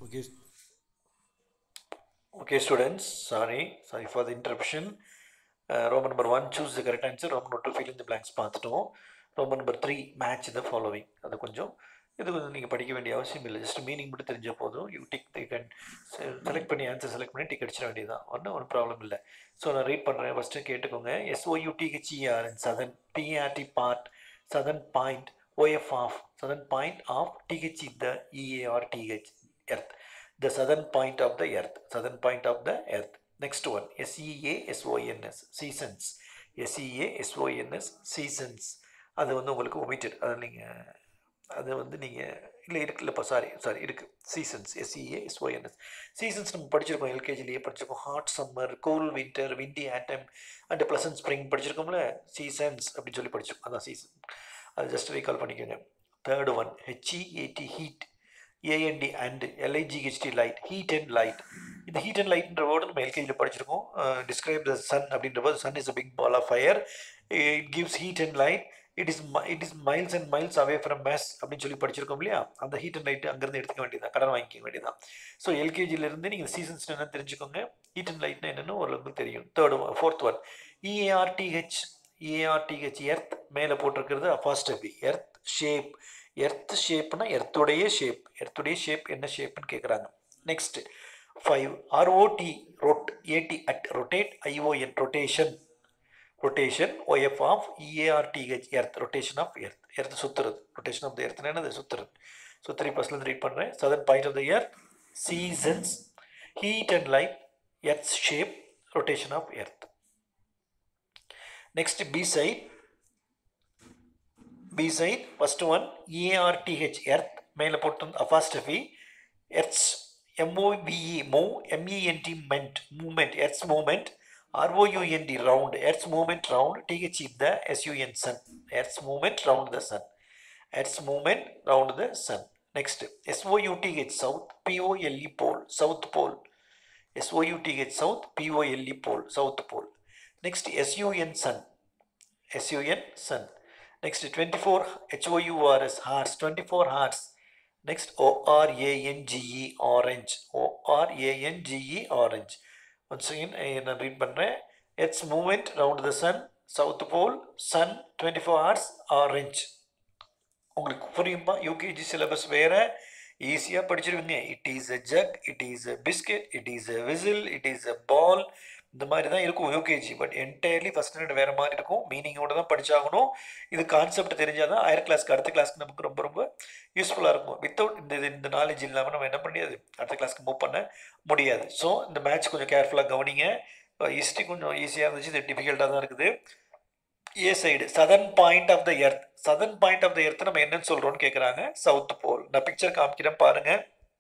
Okay, okay, students. Sorry for the interruption. Roman number 1, choose the correct answer. Roman number 2, fill in the blanks பார்த்துட்டோம். Roman number 3, match the following. அது கொஞ்சம் நீங்கள் படிக்க வேண்டிய அவசியம் இல்லை. ஜஸ்ட் மீனிங் மட்டும் தெரிஞ்சால் போதும். யூ கேன் செலக்ட் பண்ணி ஆன்சர் செலக்ட் பண்ணி டிக் அடிச்சிட வேண்டியதுதான். ஒன்றும் ப்ராப்ளம் இல்லை. ஸோ நான் ரீட் பண்ணுறேன். ஃபஸ்ட்டு கேட்டுக்கோங்க. SOUTHER in southern PRT part, southern point OF of, southern point of TH the EARTH, earth. The southern point of the earth. Southern point of the earth. Next one, SEASONS, seasons. SEASONS, seasons. அது வந்து உங்களுக்கு omitted. அது வந்து நீங்கள் இல்லை இருக்குல்லப்பா sorry இருக்குது. Seasons SEASONS. Seasons நம்ம படிச்சிருக்கோம், எல்கேஜிலேயே படிச்சிருக்கோம். Hot summer, cool winter, windy autumn and pleasant spring படிச்சிருக்கோம்ல. சீசன்ஸ் அப்படின்னு சொல்லி படிச்சிருக்கோம். அதான் சீசன். அது ஜஸ்ட் ரீகால் பண்ணிக்கோங்க. Third one, HEAT, heat. AND and LIGHT, light. Heat and light. இந்த heat and light என்ற வேர்டு நம்ம எல்கேஜியில் படிச்சிருக்கோம். Describe the sun அப்படின்ற போது sun is a big ball of fire. It gives heat and light. It is miles and miles away from us அப்படின்னு சொல்லி படிச்சிருக்கோம் இல்லையா. அந்த ஹீட் அண்ட் லைட் அங்கேருந்து எடுத்துக்க வேண்டியதான், கடன் வாங்கிக்க வேண்டியதான். ஸோ எல்கேஜியிலேருந்து நீங்கள் சீசன்ஸ் என்ன தெரிஞ்சுக்கோங்க, ஹீட் அண்ட் லைட்னா என்னென்னு ஓரளவுக்கு தெரியும். ஃபோர்த் ஒன், EARTH, எர்த் மேலே போட்டிருக்கிறது அப்போஸ்ட்ரோஃபி. Earth shape. எர்த் ஷேப்னா எர்த்துடைய ஷேப் என்ன ஷேப்னு கேட்குறாங்க. Next 5, ROT, AT, rotate, ION, rotation. OF of EARTH, earth, rotation of earth சுத்துறது. rotation of the earth என்னது, சுத்துறது. ஸோ 3% ரீட் பண்ணுறேன். southern point of the earth, seasons, heat and light, earth's shape, rotation of earth. Next, B side, first one, EARTH, earth மேலே போட்டு apostrophe, earth's MOVE, move, MENT, movement, earth's movement, ROUND, round, earth's movement round, TH the SUN, sun, earth's movement round the sun, earth's movement round the sun. Next, SOUTH, south, POLE, pole, south pole. SOUTH, south, POLE, pole, south pole. Next, SUN, sun. sun. Next, 24, HOURS, hearts, 24 hearts. Next, ORANGE, orange. ORANGE, orange. Once again, நான் read பண்ணுறேன். Earth's movement round the sun, south pole, sun, 24 hours, orange. உங்களுக்கு புரியும்பா? UKG syllabus வேறு, ஈஸியாக படிச்சிருவீங்க. It is a jug, it is a biscuit, it is a whistle, it is a ball, இந்த மாதிரி தான் இருக்கும் UKG. But entirely first standard வேறு மாதிரி இருக்கும். மீனிங்கோடு தான் படித்தாகணும். இது கான்செப்ட் தெரிஞ்சால் தான் ஹையர் கிளாஸ்க்கு, அடுத்த கிளாஸ்க்கு நமக்கு ரொம்ப ரொம்ப யூஸ்ஃபுல்லாக இருக்கும். வித்தவுட் இந்த நாலேஜ் இல்லாமல் நம்ம என்ன முடியாது, அடுத்த கிளாஸ்க்கு மூவ் பண்ண முடியாது. ஸோ இந்த மேட்ச் கொஞ்சம் கேர்ஃபுல்லாக கவனிங்க. ஹிஸ்ட்ரி கொஞ்சம் ஈஸியாக இருந்துச்சு, இது டிஃபிகல்ட்டாக தான் இருக்குது. A side, southern point of the earth. Southern point of the earth நம்ம என்னன்னு சொல்கிறோன்னு கேட்குறாங்க. South pole. நான் பிக்சர் காமிக்கிறேன் பாருங்கள்.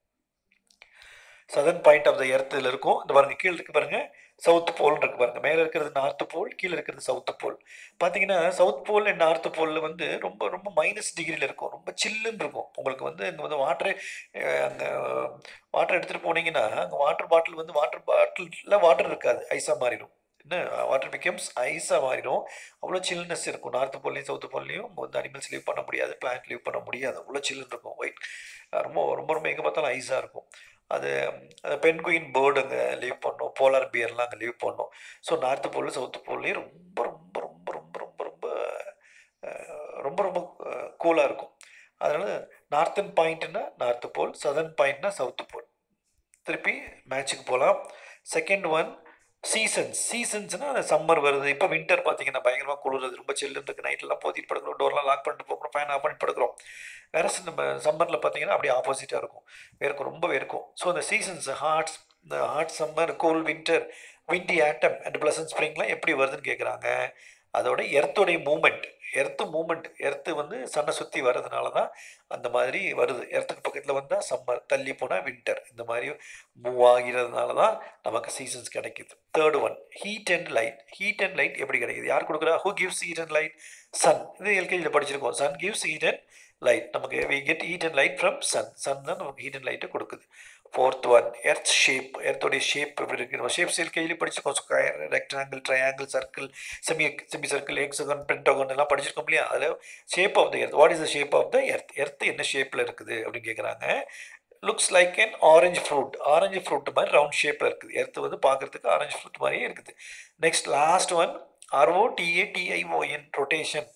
Southern point of the earth இதில் இருக்கும். இந்த பாருங்கள், கீழே இருக்கு பாருங்கள், சவுத் போல்னு இருக்கு பாருங்கள். மேலே இருக்கிறது நார்த் போல், கீழே இருக்கிறது சவுத் போல். பார்த்தீங்கன்னா சவுத் போல் அண்ட் நார்த் போலில் வந்து ரொம்ப ரொம்ப மைனஸ் டிகிரியில் இருக்கும், ரொம்ப சில்லுன்னு இருக்கும். உங்களுக்கு வந்து இங்கே வந்து அங்கே வாட்டர் எடுத்துகிட்டு போனீங்கன்னா அங்கே வாட்டர் பாட்டிலில் வாட்டர் இருக்காது, ஐஸாக மாறிடும். என்ன, வாட்டர் பிகம்ஸ் ஐஸாக மாறிடும். அவ்வளோ சில்னஸ் இருக்கும். நார்த் போல்லையும் சவுத் போல்லையும் வந்து அனிமல்ஸ் லீவ் பண்ண முடியாது, பிளான்ட் லீவ் பண்ண முடியாது, அவ்வளோ சில்லுன்னு இருக்கும். ஒயிட் ரொம்ப ரொம்ப ரொம்ப எங்கே பார்த்தாலும் ஐஸாக இருக்கும். அது பென்குயின் பேர்டு அங்கே லீவ் பண்ணோம், போலார் பியர்லாம் அங்கே லீவ் பண்ணோம். ஸோ நார்த்து போல் சவுத்து போல்லையும் ரொம்ப ரொம்ப ரொம்ப ரொம்ப ரொம்ப ரொம்ப ரொம்ப ரொம்ப கூலாக இருக்கும். அதனால் நார்த்தன் பாயிண்ட்னா நார்த்து போல், சதர்ன் பாயிண்ட்னா சவுத்து போல். திருப்பி மேட்சுக்கு போகலாம். செகண்ட் ஒன், சீசன்ஸ்னால் அந்த சம்மர் வருது. இப்போ வின்டர் பார்த்தீங்கன்னா பயங்கரமாக குளிருது, ரொம்ப சில்லுன்னு இருக்குது. நைட்லாம் போத்திட்டு படுக்கிறோம், டோர்லாம் லாக் பண்ணிட்டு போகிறோம், ஃபேன் ஆஃப் பண்ணிட்டு படுக்கிறோம். வேறு நம்ம சம்மரில் பார்த்தீங்கன்னா அப்படியே ஆப்போசிட்டாக இருக்கும், வேர்க்கும், ரொம்ப வேர்க்கும். ஸோ அந்த சீசன்ஸ், இந்த hot summer, cool winter, windy autumn and pleasant ஸ்ப்ரிங்லாம் எப்படி வருதுன்னு கேட்குறாங்க. அதோட எர்த்துடைய மூமெண்ட், எர்த்து வந்து சன்னை சுற்றி வர்றதுனால தான் அந்த மாதிரி வருது. எர்த்துக்கு பக்கத்தில் வந்தால் சம்மர், தள்ளி போனால் வின்டர், இந்த மாதிரி மூவ் ஆகிறதுனால தான் நமக்கு சீசன்ஸ் கிடைக்குது. Third one, heat and light. Heat and light எப்படி கிடைக்குது, யார் கொடுக்குறா? Who gives heat and light? Sun. இது எல்கேஜியில் படிச்சிருக்கோம். Sun gives heat and light. நமக்கு we get heat and light from sun. sun தான் நமக்கு ஹீட் அண்ட் லைட்டை கொடுக்குது. Fourth one, earth shape. எர்த்தோடைய ஷேப் எப்படி இருக்குது? நம்ம ஷேப்ஸ் எல்கேஜியில் படிச்சிருக்கோம். Square, rectangle, triangle, circle, semi circle, hexagon, pentagon எல்லாம் படிச்சிருக்கோம் இல்லையா. அதில் shape of the earth, what is the shape of the earth? Earth என்ன ஷேப்பில் இருக்குது அப்படின்னு கேட்குறாங்க. Looks like an orange fruit. Orange fruit மாதிரி ரவுண்ட் ஷேப்பில் இருக்குது. எர்த்து வந்து பார்க்குறதுக்கு ஆரஞ்சு ஃப்ரூட் மாதிரியே இருக்குது. Next last one ROTATION rotation.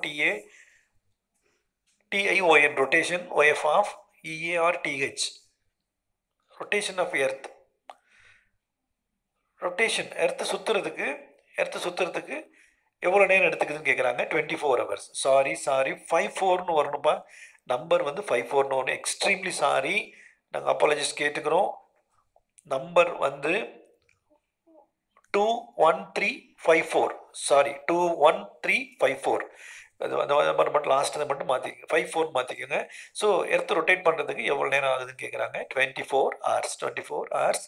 ROTATION rotation OF of EARTH rotation of earth. Rotation earth சுற்றுறதுக்கு எவ்வளோ நேரம் எடுத்துக்குதுன்னு கேட்குறாங்க. 24 hours. சாரி 54ன்னு வரணும்ப்பா. நம்பர் வந்து 54ன்னு வரணும். எக்ஸ்ட்ரீம்லி சாரி, நாங்கள் அப்பாலஜிஸ்ட் கேட்டுக்கிறோம். நம்பர் வந்து 21354. சாரி 21354. அது அந்த நம்பர் மட்டும் லாஸ்ட் மட்டும் மாற்றிக்கங்க, 54 மாற்றிக்கோங்க. ஸோ எர்த்து ரொட்டேட் பண்ணுறதுக்கு எவ்வளோ நேரம் ஆகுதுன்னு கேட்குறாங்க. 24 hours.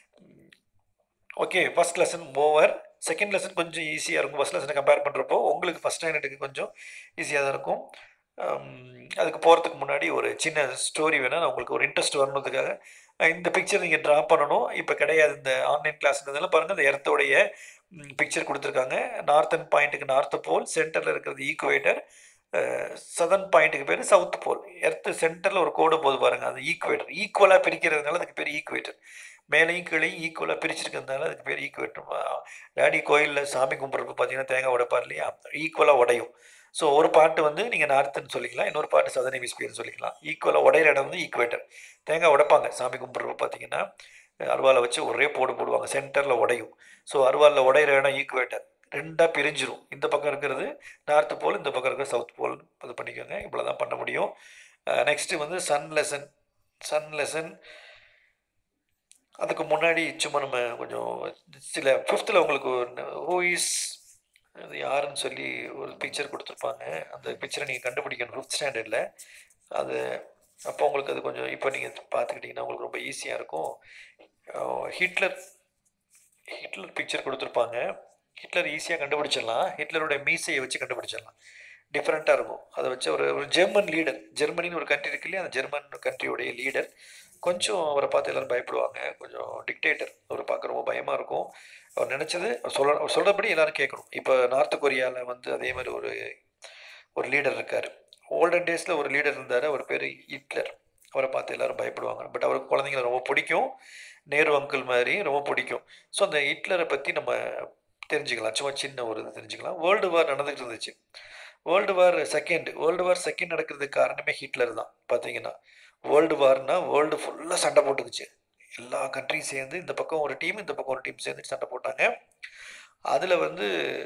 Okay, first lesson over. Second lesson கொஞ்சம் ஈஸியாக இருக்கும். ஃபஸ்ட் லெசனை கம்பேர் பண்ணுறப்போ உங்களுக்கு ஃபஸ்ட் ஸ்டாண்டர்டுக்கு கொஞ்சம் ஈஸியாக தான் இருக்கும். அதுக்கு போகிறதுக்கு முன்னாடி ஒரு சின்ன ஸ்டோரி வேணால், நான் உங்களுக்கு ஒரு இன்ட்ரெஸ்ட் வரணுன்றதுக்காக இந்த பிக்சர் நீங்கள் ட்ரா பண்ணணும். இப்போ கிடையாது, இந்த ஆன்லைன் கிளாஸ்ன்றதெல்லாம் பாருங்கள். இந்த எர்த்தோடைய பிக்சர் கொடுத்துருக்காங்க. நார்த்தன் பாயிண்ட்டுக்கு நார்த் போல், சென்டரில் இருக்கிறது ஈக்குவேட்டர், சதர்ன் பாயிண்ட்டுக்கு பேர் சவுத் போல். எர்த்து சென்டரில் ஒரு கோடு போது பாருங்கள், அது ஈக்குவேட்டர். ஈக்குவலாக பிரிக்கிறதுனால அதுக்கு பேர் ஈக்குவேட்டர். மேலையும் கீழையும் ஈக்குவலாக பிரிச்சிருக்கிறதுனால அதுக்கு பேர் ஈக்குவேட்டர். டேடி கோயிலில் சாமி கும்பிட்றப்ப பார்த்தீங்கன்னா தேங்காய் உடைப்பார் இல்லையா, ஈக்குவலாக உடையும். ஸோ ஒரு பாட்டு வந்து நீங்கள் நார்த்துன்னு சொல்லிக்கலாம், இன்னொரு பாட்டு சதர்ன் ஹெமிஸ்பியர்னு சொல்லிக்கலாம். ஈக்குவலாக உடையிற இடம் வந்து ஈக்குவேட்டர். தேங்காய் உடைப்பாங்க சாமி கும்பிட்றப்ப பார்த்தீங்கன்னா, அருவாலை வச்சு ஒரே போடுவாங்க, சென்டரில் உடையும். ஸோ அருவாலில் உடையிற இடம் ஈக்குவேட்டர். ரெண்டாக பிரிஞ்சிரும். இந்த பக்கம் இருக்கிறது நார்த்து போல், இந்த பக்கம் இருக்கிறது சவுத் போல். இது பண்ணிக்கோங்க. இவ்வளோ தான் பண்ண முடியும். நெக்ஸ்ட்டு வந்து சன் லெசன். அதுக்கு முன்னாடி சும்மா நம்ம கொஞ்சம் சில 5th உங்களுக்கு ஹூ இஸ், அது யாருன்னு சொல்லி ஒரு பிக்சர் கொடுத்துருப்பாங்க. அந்த பிக்சரை நீங்கள் கண்டுபிடிக்கணும் 5th ஸ்டாண்டர்டில். அது அப்போ உங்களுக்கு அது கொஞ்சம் இப்போ நீங்கள் பார்த்துக்கிட்டிங்கன்னா உங்களுக்கு ரொம்ப ஈஸியாக இருக்கும். ஹிட்லர் பிக்சர் கொடுத்துருப்பாங்க. ஹிட்லர் ஈஸியாக கண்டுபிடிச்சிடலாம். ஹிட்லரோட மீசையை வச்சு கண்டுபிடிச்சிடலாம். டிஃப்ரெண்ட்டாக இருக்கும். அதை வச்சு ஒரு ஜெர்மன் லீடர், ஜெர்மனின்னு ஒரு கண்ட்ரி இருக்கு இல்லையா, அந்த ஜெர்மன் கண்ட்ரியோடைய லீடர். கொஞ்சம் அவரை பார்த்து எல்லோரும் பயப்படுவாங்க. கொஞ்சம் டிக்டேட்டர். அவரை பார்க்க ரொம்ப பயமாக இருக்கும். அவர் நினச்சது சொல்கிறபடி எல்லோரும் கேட்கணும். இப்போ நார்த் கொரியாவில் வந்து அதே மாதிரி ஒரு லீடர் இருக்கார். ஓல்டன் டேஸில் ஒரு லீடர் இருந்தார், அவர் பேர் ஹிட்லர். அவரை பார்த்து எல்லோரும் பயப்படுவாங்க. பட் அவருக்கு குழந்தைங்களை ரொம்ப பிடிக்கும். நேரு அங்கிள் மாதிரி ரொம்ப பிடிக்கும். ஸோ அந்த ஹிட்லரை பற்றி நம்ம தெரிஞ்சுக்கலாம். சும்மா சின்ன ஒரு இது தெரிஞ்சுக்கலாம். வேர்ல்டு வார் நடந்துகிட்டு இருந்துச்சு. வேர்ல்டு வார் செகண்ட் நடக்கிறதுக்கு காரணமே ஹிட்லர் தான். பார்த்தீங்கன்னா வேர்ல்டு வார்னா வேர்ல்டு ஃபுல்லாக சண்டை போட்டுக்குச்சு. எல்லா கண்ட்ரியும் சேர்ந்து, இந்த பக்கம் ஒரு டீம், இந்த பக்கம் ஒரு டீம் சேர்ந்து சண்டை போட்டாங்க. அதில் வந்து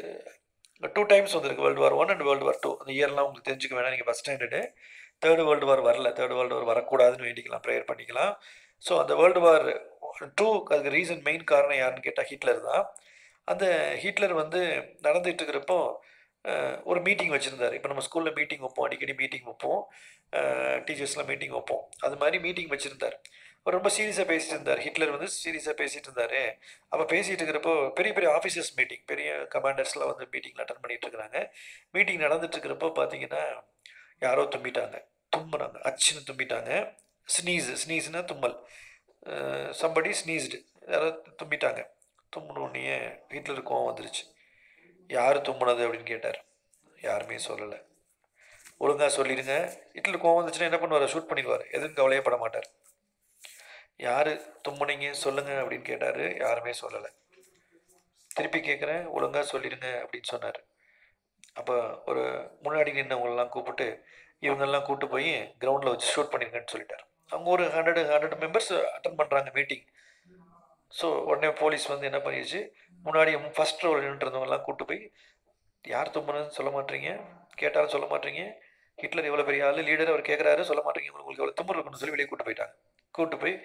2 times வந்துருக்கு, world war 1 and world war 2. அந்த இயர்லாம் உங்களுக்கு தெரிஞ்சுக்க வேணாம், நீங்கள் first standard. Third world war வரல. தேர்டு வேர்ல்டு வார் வரக்கூடாதுன்னு வேண்டிக்கலாம், ப்ரேயர் பண்ணிக்கலாம். ஸோ அந்த வேர்ல்டு வார் 2 அதுக்கு ரீசன், மெயின் காரணம் யாருன்னு கேட்டால் ஹிட்லர் தான். அந்த ஹிட்லர் வந்து நடந்துகிட்டு இருக்கிறப்போ ஒரு மீட்டிங் வச்சுருந்தார். இப்போ நம்ம ஸ்கூலில் மீட்டிங் வைப்போம், அடிக்கடி மீட்டிங் வைப்போம், டீச்சர்ஸ்லாம் மீட்டிங் வைப்போம். அது மாதிரி மீட்டிங் வச்சுருந்தார். அவர் ரொம்ப சீரியஸாக பேசிட்டு இருந்தார். ஹிட்லர் வந்து சீரியஸாக பேசிகிட்டு இருந்தார். அப்போ பேசிகிட்டு இருக்கிறப்போ பெரிய பெரிய ஆஃபீஸர்ஸ் மீட்டிங், பெரிய கமாண்டர்ஸ்லாம் வந்து மீட்டிங்கில் அட்டன் பண்ணிகிட்டு இருக்கிறாங்க. மீட்டிங் நடந்துட்டு இருக்கிறப்போ பார்த்தீங்கன்னா யாரோ தும்பிட்டாங்க, தும்புனாங்க, அச்சுன்னு தும்பிட்டாங்க. ஸ்னீஸ்னா தும்மல். சம்படி ஸ்னீஸ்டு, யாரோ தும்பிட்டாங்க. தும்பினோடனே ஹிட்லருக்கு கோவம் வந்துருச்சு. யார் தும்புனது அப்படின்னு கேட்டார். யாருமே சொல்லலை. ஒழுங்காக சொல்லிடுங்க. ஹிட்லர் கோவம் வந்துச்சுன்னா என்ன பண்ணுவார்? ஷூட் பண்ணிடுவார். எதுவும் கவலையப்பட மாட்டார். யார் தும்புனீங்க சொல்லுங்கள் அப்படின்னு கேட்டார். யாருமே சொல்லலை. திருப்பி கேட்குறேன், ஒழுங்காக சொல்லிடுங்க அப்படின்னு சொன்னார். அப்போ ஒரு முன்னாடி நின்றவங்களெலாம் கூப்பிட்டு இவங்கெல்லாம் கூப்பிட்டு போய் கிரவுண்டில் வச்சு ஷூட் பண்ணிருங்கன்னு சொல்லிட்டார். அவங்க ஒரு 100 மெம்பர்ஸ் அட்டன் பண்ணுறாங்க மீட்டிங். ஸோ உடனே போலீஸ் வந்து என்ன பண்ணிடுச்சு, முன்னாடி ஃபஸ்ட் ரோல் நின்றுருந்தவங்கலாம் கூப்பிட்டு போய் யார் தும்புனதுன்னு சொல்ல மாட்டீங்க, கேட்டாலும் சொல்ல மாட்டீங்க, ஹிட்லர் எவ்வளோ பெரிய ஆள், லீடர், அவர் கேட்குறாரு, சொல்ல மாட்டீங்க, உங்களுக்கு எவ்வளோ தும்பு இருக்குன்னு சொல்லி வெளியே கூப்பிட்டு போயிட்டாங்க. கூப்பிட்டு போய்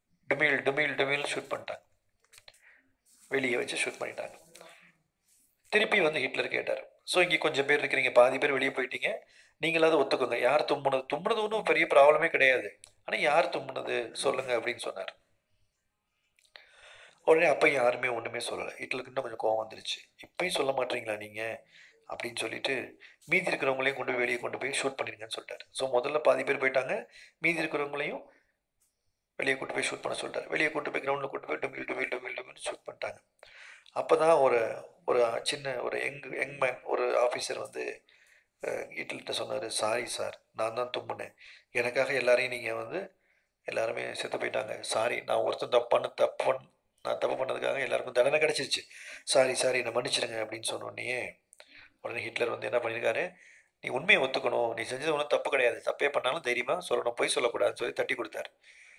டமில் ஷூட் பண்ணிட்டாங்க. வெளியே வச்சு ஷூட் பண்ணிட்டாங்க. திருப்பி வந்து ஹிட்லர் கேட்டார். ஸோ இங்கே கொஞ்சம் பேர் இருக்கிறீங்க, பாதி பேர் வெளியே போயிட்டீங்க, நீங்களாவது ஒத்துக்கோங்க, யார் தும்புனது ஒன்றும் பெரிய ப்ராப்ளமே கிடையாது, ஆனால் யார் தும்புனது சொல்லுங்க அப்படின்னு சொன்னார். உடனே அப்போ யாருமே ஒன்றுமே சொல்லலை. ஹிட்லருக்கு இன்னும் கொஞ்சம் கோவம் வந்துருச்சு. இப்பயும் சொல்ல மாட்டீங்களா நீங்கள் அப்படின்னு சொல்லிட்டு மீதி இருக்கிறவங்களையும் வெளியே கொண்டு போய் ஷூட் பண்ணிருங்கன்னு சொல்லிட்டார். ஸோ முதல்ல பாதி பேர் போயிட்டாங்க, மீதி இருக்கிறவங்களையும் வெளியே கூட்டு போய் ஷூட் பண்ண சொல்லிட்டார். வெளியே கூட்டு போய் கிரவுண்டில் கூட்டு போய் டொமில் ஷூட் பண்ணிட்டாங்க. அப்போ தான் ஒரு சின்ன ஒரு யங்மேன், ஒரு ஆஃபீஸர் வந்து ஹிட்லர்கிட்ட சொன்னார், சாரி சார், நான் தான் தும்புனேன், எனக்காக எல்லாரையும் நீங்கள் வந்து எல்லாருமே செத்து போயிட்டாங்க. சாரி, நான் ஒருத்தன் நான் தப்பு பண்ணதுக்காக எல்லாருக்கும் தண்டனை கிடைச்சிருச்சு. சாரி சாரி என்னை மன்னிச்சிடுங்க அப்படின்னு சொன்னோடனே உடனே ஹிட்லர் வந்து என்ன பண்ணியிருக்காரு, நீ உண்மையை ஒத்துக்கணும், நீ செஞ்சது ஒன்றும் தப்பு கிடையாது, தப்பே பண்ணாலும் தைரியமாக சொல்லணும், பொய் சொல்லக்கூடாதுன்னு சொல்லி தட்டி கொடுத்தாரு.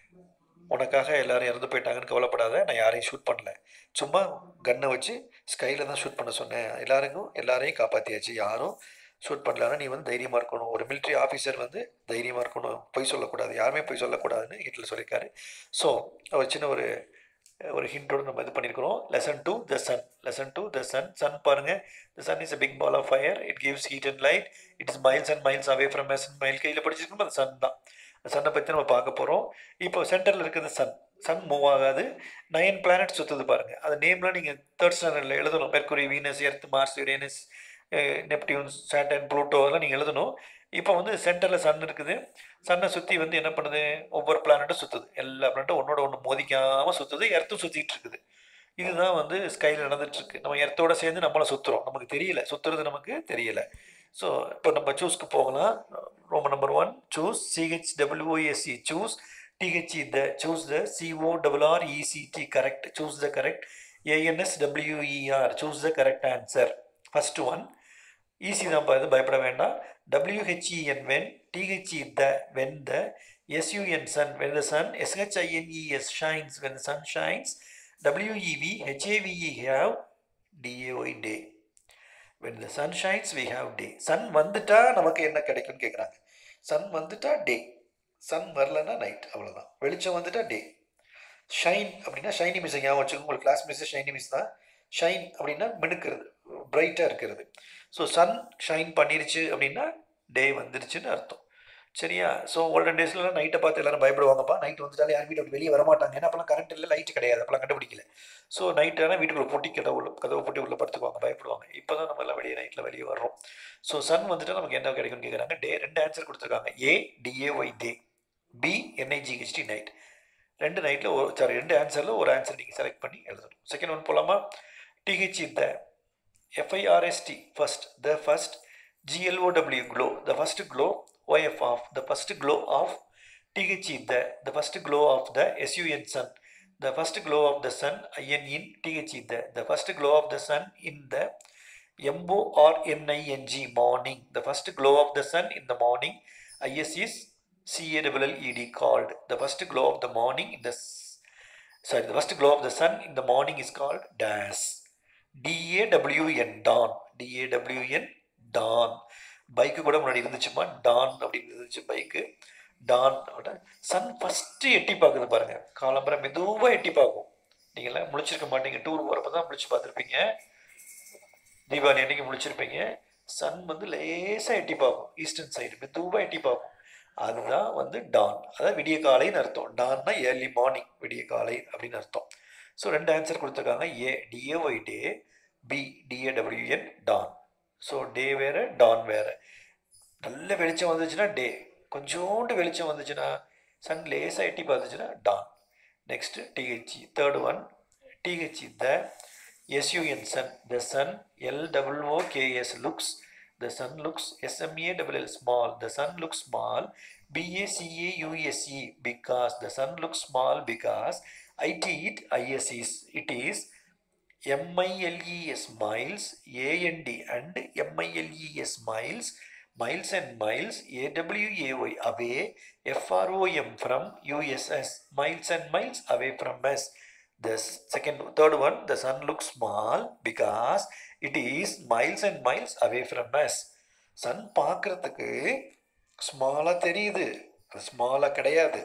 உனக்காக எல்லாரும் இறந்து போயிட்டாங்கன்னு கவலைப்படாத, நான் யாரையும் ஷூட் பண்ணல, சும்மா கன்னை வச்சு ஸ்கைல தான் ஷூட் பண்ண சொன்னேன், எல்லாரையும் காப்பாற்றியாச்சு, யாரும் ஷூட் பண்ணலன்னா நீ வந்து தைரியமாக இருக்கணும், ஒரு மிலிட்ரி ஆஃபீஸர் வந்து தைரியமாக இருக்கணும், பொய் சொல்லக்கூடாது, யாருமே பொய் சொல்லக்கூடாதுன்னு ஹிட்லர் சொல்லியிருக்காரு. ஸோ ஒரு சின்ன ஒரு ஹிண்டோடு நம்ம இது பண்ணியிருக்கிறோம். Lesson two the sun. Sun பாருங்க, the sun is a big ball of fire, it gives heat and light, it is miles and miles away from us. Mile கையில் படிச்சிருக்கணும், அது சன் தான். சன்னை பற்றி நம்ம பார்க்க போகிறோம். இப்போ சென்டரில் இருக்கிறது சன் மூவ் ஆகாது, 9 பிளானட் சுற்றுது பாருங்க. அது நேம்லாம் நீங்கள் தேர்ட் ஸ்டாண்டர்டில் எழுதணும். Mercury, Venus, Earth, Mars, Uranus, Neptune, Saturn, Pluto அதெல்லாம் நீங்கள் எழுதணும். இப்போ வந்து சென்டரில் சன் இருக்குது. சன்னை சுற்றி வந்து என்ன பண்ணுது, ஒவ்வொரு பிளானட்டும் சுற்றுது, எல்லா பிளானட்டும் ஒன்றோட ஒன்று மோதிக்காமல் சுற்றுது, எர்த்தும் சுற்றிட்டு இருக்குது. இதுதான் வந்து ஸ்கையில் நடந்துட்டுருக்கு. நம்ம எர்த்தோட சேர்ந்து நம்மளை சுற்றுறோம், நமக்கு தெரியல, சுற்றுறது நமக்கு தெரியல. ஸோ இப்போ நம்ம சூஸ்க்கு போகலாம். Roman number 1, choose, CHWOSE, choose, THE, the, choose the, CORRECT, correct, choose the correct, ANSWER, choose the correct answer. First one easy தான், இது பயப்பட வேண்டாம். WHEN when, THE the when the, SUN sun when the sun, SHINES shines when the sun shines, WEV HAVE have, DAY day. When the sun shines we have day. Sun வந்துட்டா நமக்கு என்ன கிடைக்கும்னு கேட்குறாங்க. Sun வந்துட்டா டே, Sun வரலன்னா night, அவ்வளோதான். வெளிச்சம் வந்துட்டா டே. ஷைன் அப்படின்னா ஷைனி மிஸ் ஞாபகம் வச்சுக்கோங்க, உங்களுக்கு கிளாஸ் மிஸ் ஷைனி மிஸ் தான். ஷைன் அப்படின்னா மினுக்கிறது, பிரைட்டாக இருக்கிறது. ஸோ சன் ஷைன் பண்ணிருச்சு அப்படின்னா டே வந்துருச்சுன்னு அர்த்தம். சரியா? ஸோ ஓல்டன் டேஸ்லாம் நைட்டை பார்த்து எல்லாரும் பயப்படுவாங்கப்பா, நைட் வந்துட்டாலே யார் வீட்டு வெளியே வரமாட்டாங்க, ஏன்னா அப்போலாம் கரண்ட் இல்லை, லைட்டு கிடையாது, அப்போலாம் கண்டுபிடிக்கல. ஸோ நைட் ஆனால் வீட்டுக்குள்ளே பூட்டி கதவை பூட்டி உள்ள படுத்துக்குவாங்க, பயப்படுவாங்க. இப்போ தான் நம்ம எல்லாம் நைட்டில் வெளியே வர்றோம். ஸோ சன் வந்துட்டு நமக்கு என்ன கிடைக்கும்னு கேட்குறாங்க. டே, 2 ஆன்சர் கொடுத்துருக்காங்க. A DAY day, B NIGHT night. 2 ஆன்சரில் ஒரு ஆன்சர் நீங்கள் செலக்ட் பண்ணி எழுதணும். செகண்ட் ஒன் போகலாமா? THE the, FIRST first, the first, GLOW glow, the first glow, OF off, the first glow of, THE the first glow of the, SUN sun, the first glow of the sun, IN in, THE the first glow of the sun in the, MORNING morning, the first glow of the sun in the morning, IS is CALLED called, the first glow of the morning in the, the first glow of the sun in the morning is called dash. DAWN dawn, DAWN dawn. பைக்கு கூட முன்னாடி இருந்துச்சுமா, Don அப்படின்னு இருந்துச்சு bike, Don. Sun first எட்டி பார்க்குது பாருங்க, காலம்பரை மெதுவாக எட்டி பார்க்கும். நீங்களாம் முழிச்சிருக்க மாட்டீங்க, டூர் போகிறப்ப தான் முழிச்சு பார்த்துருப்பீங்க, தீபாவளி அன்னைக்கு முழிச்சிருப்பீங்க. சன் வந்து லேசாக எட்டி பார்க்கும், ஈஸ்டர்ன் சைடு மெதுவாக எட்டி பார்க்கும். அதுதான் வந்து டான், அதாவது விடிய காலைன்னு அர்த்தம். டான்னா ஏர்லி மார்னிங், விடிய காலை அப்படின்னு அர்த்தம். ஸோ 2 ஆன்சர் கொடுத்துருக்காங்க. A DAY day, B DAWN dawn. So day வேறு, டான் வேறு. நல்ல வெளிச்சம் வந்துச்சுன்னா டே, கொஞ்சோண்டு வெளிச்சம் வந்துச்சுன்னா, சன் லேசாக எட்டி பார்த்துச்சுன்னா dawn. Next THE, third one, THE the, SUN sun, the sun, LOOKS looks, the sun looks, SMALL small, the sun looks small, BACAUSE because, the sun looks small because, IT it is, MILES miles, AND and MILES miles, miles and miles, AWAY away, FROM from USS, miles and miles away from us. The third one, the sun looks small because it is miles and miles away from us. Sun பார்க்கறதுக்கு ஸ்மாலாக தெரியுது, அது ஸ்மாலாக கிடையாது.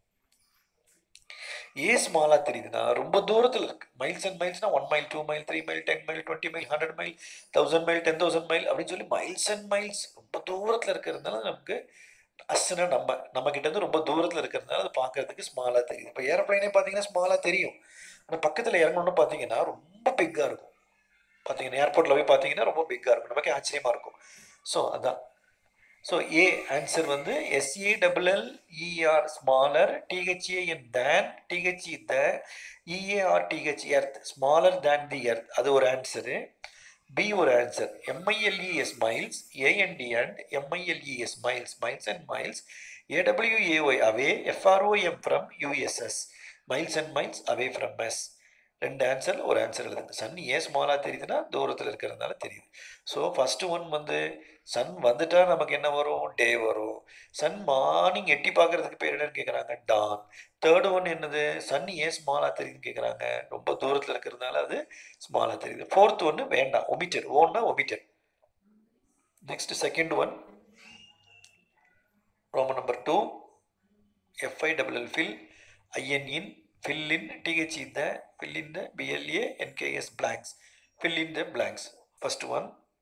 ஏன் ஸ்மாலாக தெரியுதுன்னா ரொம்ப தூரத்தில் இருக்குது. மைல்ஸ் அண்ட் மைல்ஸ்னால் 1 mile, 2 mile, 3 mile, 10 mile, 20 mile, 100 mile, 1000 mile, 10,000 mile அப்படின்னு சொல்லி மைல்ஸ் அண்ட் மைல்ஸ் ரொம்ப தூரத்தில் இருக்கிறதுனால நமக்கு அஸ்னா நம்ம கிட்டேருந்து ரொம்ப தூரத்தில் இருக்கிறதுனால அது பார்க்கறதுக்கு ஸ்மாலாக தெரியுது. இப்போ ஏரோப்ளைனே பார்த்தீங்கன்னா ஸ்மாலாக தெரியும், ஆனால் பக்கத்தில் இறங்கணுன்னு பார்த்தீங்கன்னா ரொம்ப பிக்காக இருக்கும். பார்த்தீங்கன்னா ஏர்போர்ட்டில் போய் பார்த்தீங்கன்னா ரொம்ப பிக்காக இருக்கும், நமக்கு ஆச்சரியமாக இருக்கும். ஸோ அதான். ஸோ ஏ ஆன்சர் வந்து SALLER smaller, THAN than, THE the, EARTH earth, smaller than the earth, அது ஒரு ஆன்சரு. பி ஒரு answer. MILES miles, AND and MILES miles, miles and miles, AWAY away, FROM from USS, miles and miles away from us. ரெண்டு answer ஒரு answer எழுதுங்க. Sun ஏன் ஸ்மாலாக தெரியுதுன்னா தூரத்தில் இருக்கிறதுனால தெரியுது. ஸோ ஃபஸ்ட்டு ஒன் வந்து சன் வந்துட்டா நமக்கு என்ன வரும்? டே வரும். சன் மார்னிங் எட்டி பார்க்கறதுக்கு பேர் என்னன்னு கேட்குறாங்க? டான். தேர்டு ஒன் என்னது? சன் ஏன் ஸ்மாலாக தெரியுதுன்னு கேட்குறாங்க? ரொம்ப தூரத்தில் இருக்கிறதுனால அது ஸ்மாலாக தெரியுது. ஃபோர்த் ஒன்று வேண்டாம், ஒமிட்டட். ஓன்னா omitted. Next second one, Roman number 2, FILL fill, IN in, fill in, TH in the, fill in the, BLA, NKS blanks, fill in the blanks. First one,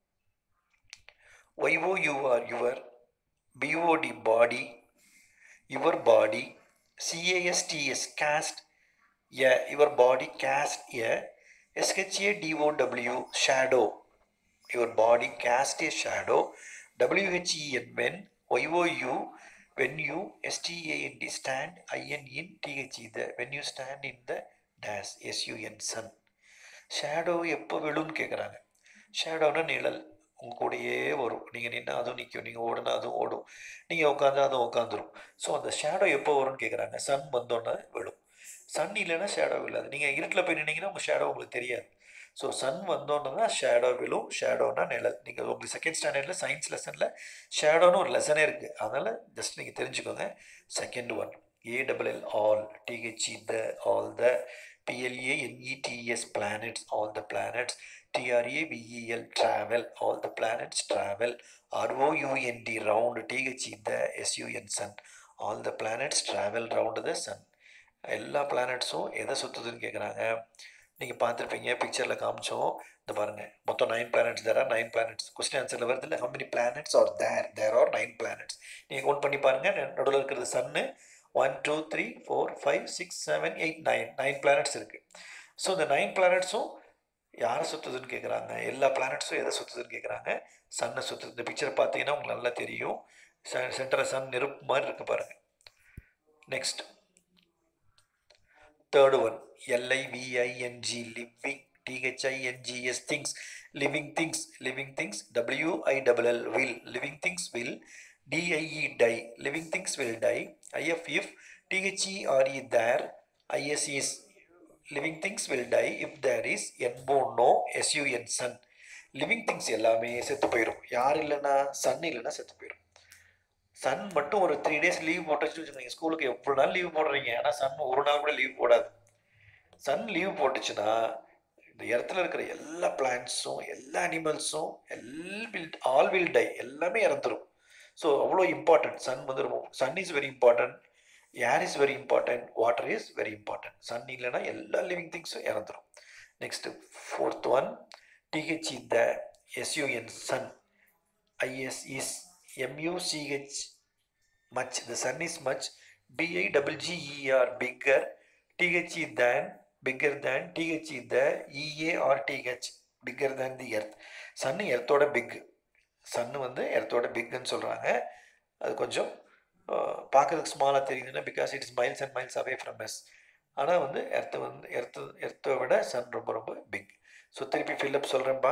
YOUR, your, BOD body, your body, CASTS cast, yeah, your body cast, yeah, SHADOW shadow, your body cast a shadow, WHEN when, YOU when you, STAND stand, IN in, TH the, when you stand in the dash, SUN sun. Shadow எப்போ விழுன்னு கேட்குறாங்க. ஷேடோன்னா நிழல் உங்கள் கூடயே வரும். நீங்கள் நின்னா அதுவும் நிற்கும், நீங்கள் ஓடுனா அதுவும் ஓடும், நீங்கள் உட்காந்தா அதுவும் உட்காந்துரும். ஸோ அந்த ஷேடோ எப்போ வரும்னு கேட்குறாங்க. சன் வந்தோன்னே விழும். சன் இல்லைன்னா ஷேடோ விழாது. நீங்கள் இருட்டில் போய் நின்னீங்கன்னா உங்கள் ஷேடோ உங்களுக்கு தெரியாது. ஸோ சன் வந்தோன்னு தான் ஷேடோ விழும். ஷேடோனா நிழல். நீங்கள் உங்களுக்கு செகண்ட் ஸ்டாண்டர்டில் சயின்ஸ் லெசனில் ஷேடோன்னு ஒரு லெசனே இருக்குது. அதனால் ஜஸ்ட் நீங்கள் தெரிஞ்சுக்கோங்க. Second one, ALL all, THE the, all the, PLANETS planets, all the planets, TRAVEL travel, all the planets travel, ROUND round, THE the, SUN sun, all the planets travel round the sun. எல்லா பிளானட்ஸும் எதை சுற்றுதுன்னு கேட்குறாங்க. நீங்கள் பார்த்துருப்பீங்க, பிக்சரில் காமிச்சோம். இந்த பாருங்கள், மொத்தம் 9 planets. there are 9 planets. Question ஆன்சரில் வருது இல்லை, how many planets are there are 9 planets. நீங்கள் கவுண்ட் பண்ணி பாருங்கள். நடுவில் இருக்கிறது சன்னு. 1 2 3 4 5 6 7 8 9 planets இருக்குது. ஸோ இந்த 9 planetsம் யாரை சுற்றுதுன்னு கேட்குறாங்க. எல்லா பிளானட்ஸும் எதை சுற்றுதுன்னு கேட்குறாங்க? சன்னை சுற்றுது. இந்த பிக்சரை பார்த்தீங்கன்னா உங்களுக்கு நல்லா தெரியும். சென்டரில் சன் நெருப்பு மாதிரி இருக்குது பாருங்கள். Next third one, LIVING living, THINGS things, living things, living things, WILL will, living things will, DIE die, living things will die, IF if, THERE there, IS is, living things will die if there is, NO no, SUN sun. Living things எல்லாமே செத்து போயிடும். யார் இல்லைன்னா? Sun இல்லைன்னா செத்து போயிடும். Sun மட்டும் ஒரு 3 days லீவ் போட்டுச்சு வச்சுக்கோங்க. ஸ்கூலுக்கு எவ்வளோ நாள் லீவ் போடுறீங்க, ஆனால் சன் ஒரு நாள் கூட லீவ் போடாது. சன் லீவ் போட்டுச்சுன்னா இந்த இடத்துல இருக்கிற எல்லா பிளான்ட்ஸும் எல்லா அனிமல்ஸும் ஆல் வில் டை, எல்லாமே இறந்துடும். ஸோ அவ்வளோ இம்பார்ட்டன்ட் சன் வந்து. ரொம்ப sun is very important, air is very important, water is very important. Sun இல்லைன்னா எல்லா லிவிங் திங்ஸும் இறந்துடும். Next fourth one, THE the, SUN sun, IS is, MUCH much, the sun is much, BIGGER bigger, THE than, bigger than, THE the, EARTH bigger than the earth. Sun எர்த்தோட big. சன்னு வந்து எர்த்தோட பிக்குன்னு சொல்கிறாங்க. அது கொஞ்சம் பார்க்குறதுக்கு ஸ்மாலாக தெரியுதுன்னா because it is miles and miles away from us. ஆனால் வந்து எர்த்தை விட சன் ரொம்ப ரொம்ப பிக். ஸோ திருப்பி ஃபில்லப் சொல்கிறேன்ப்பா.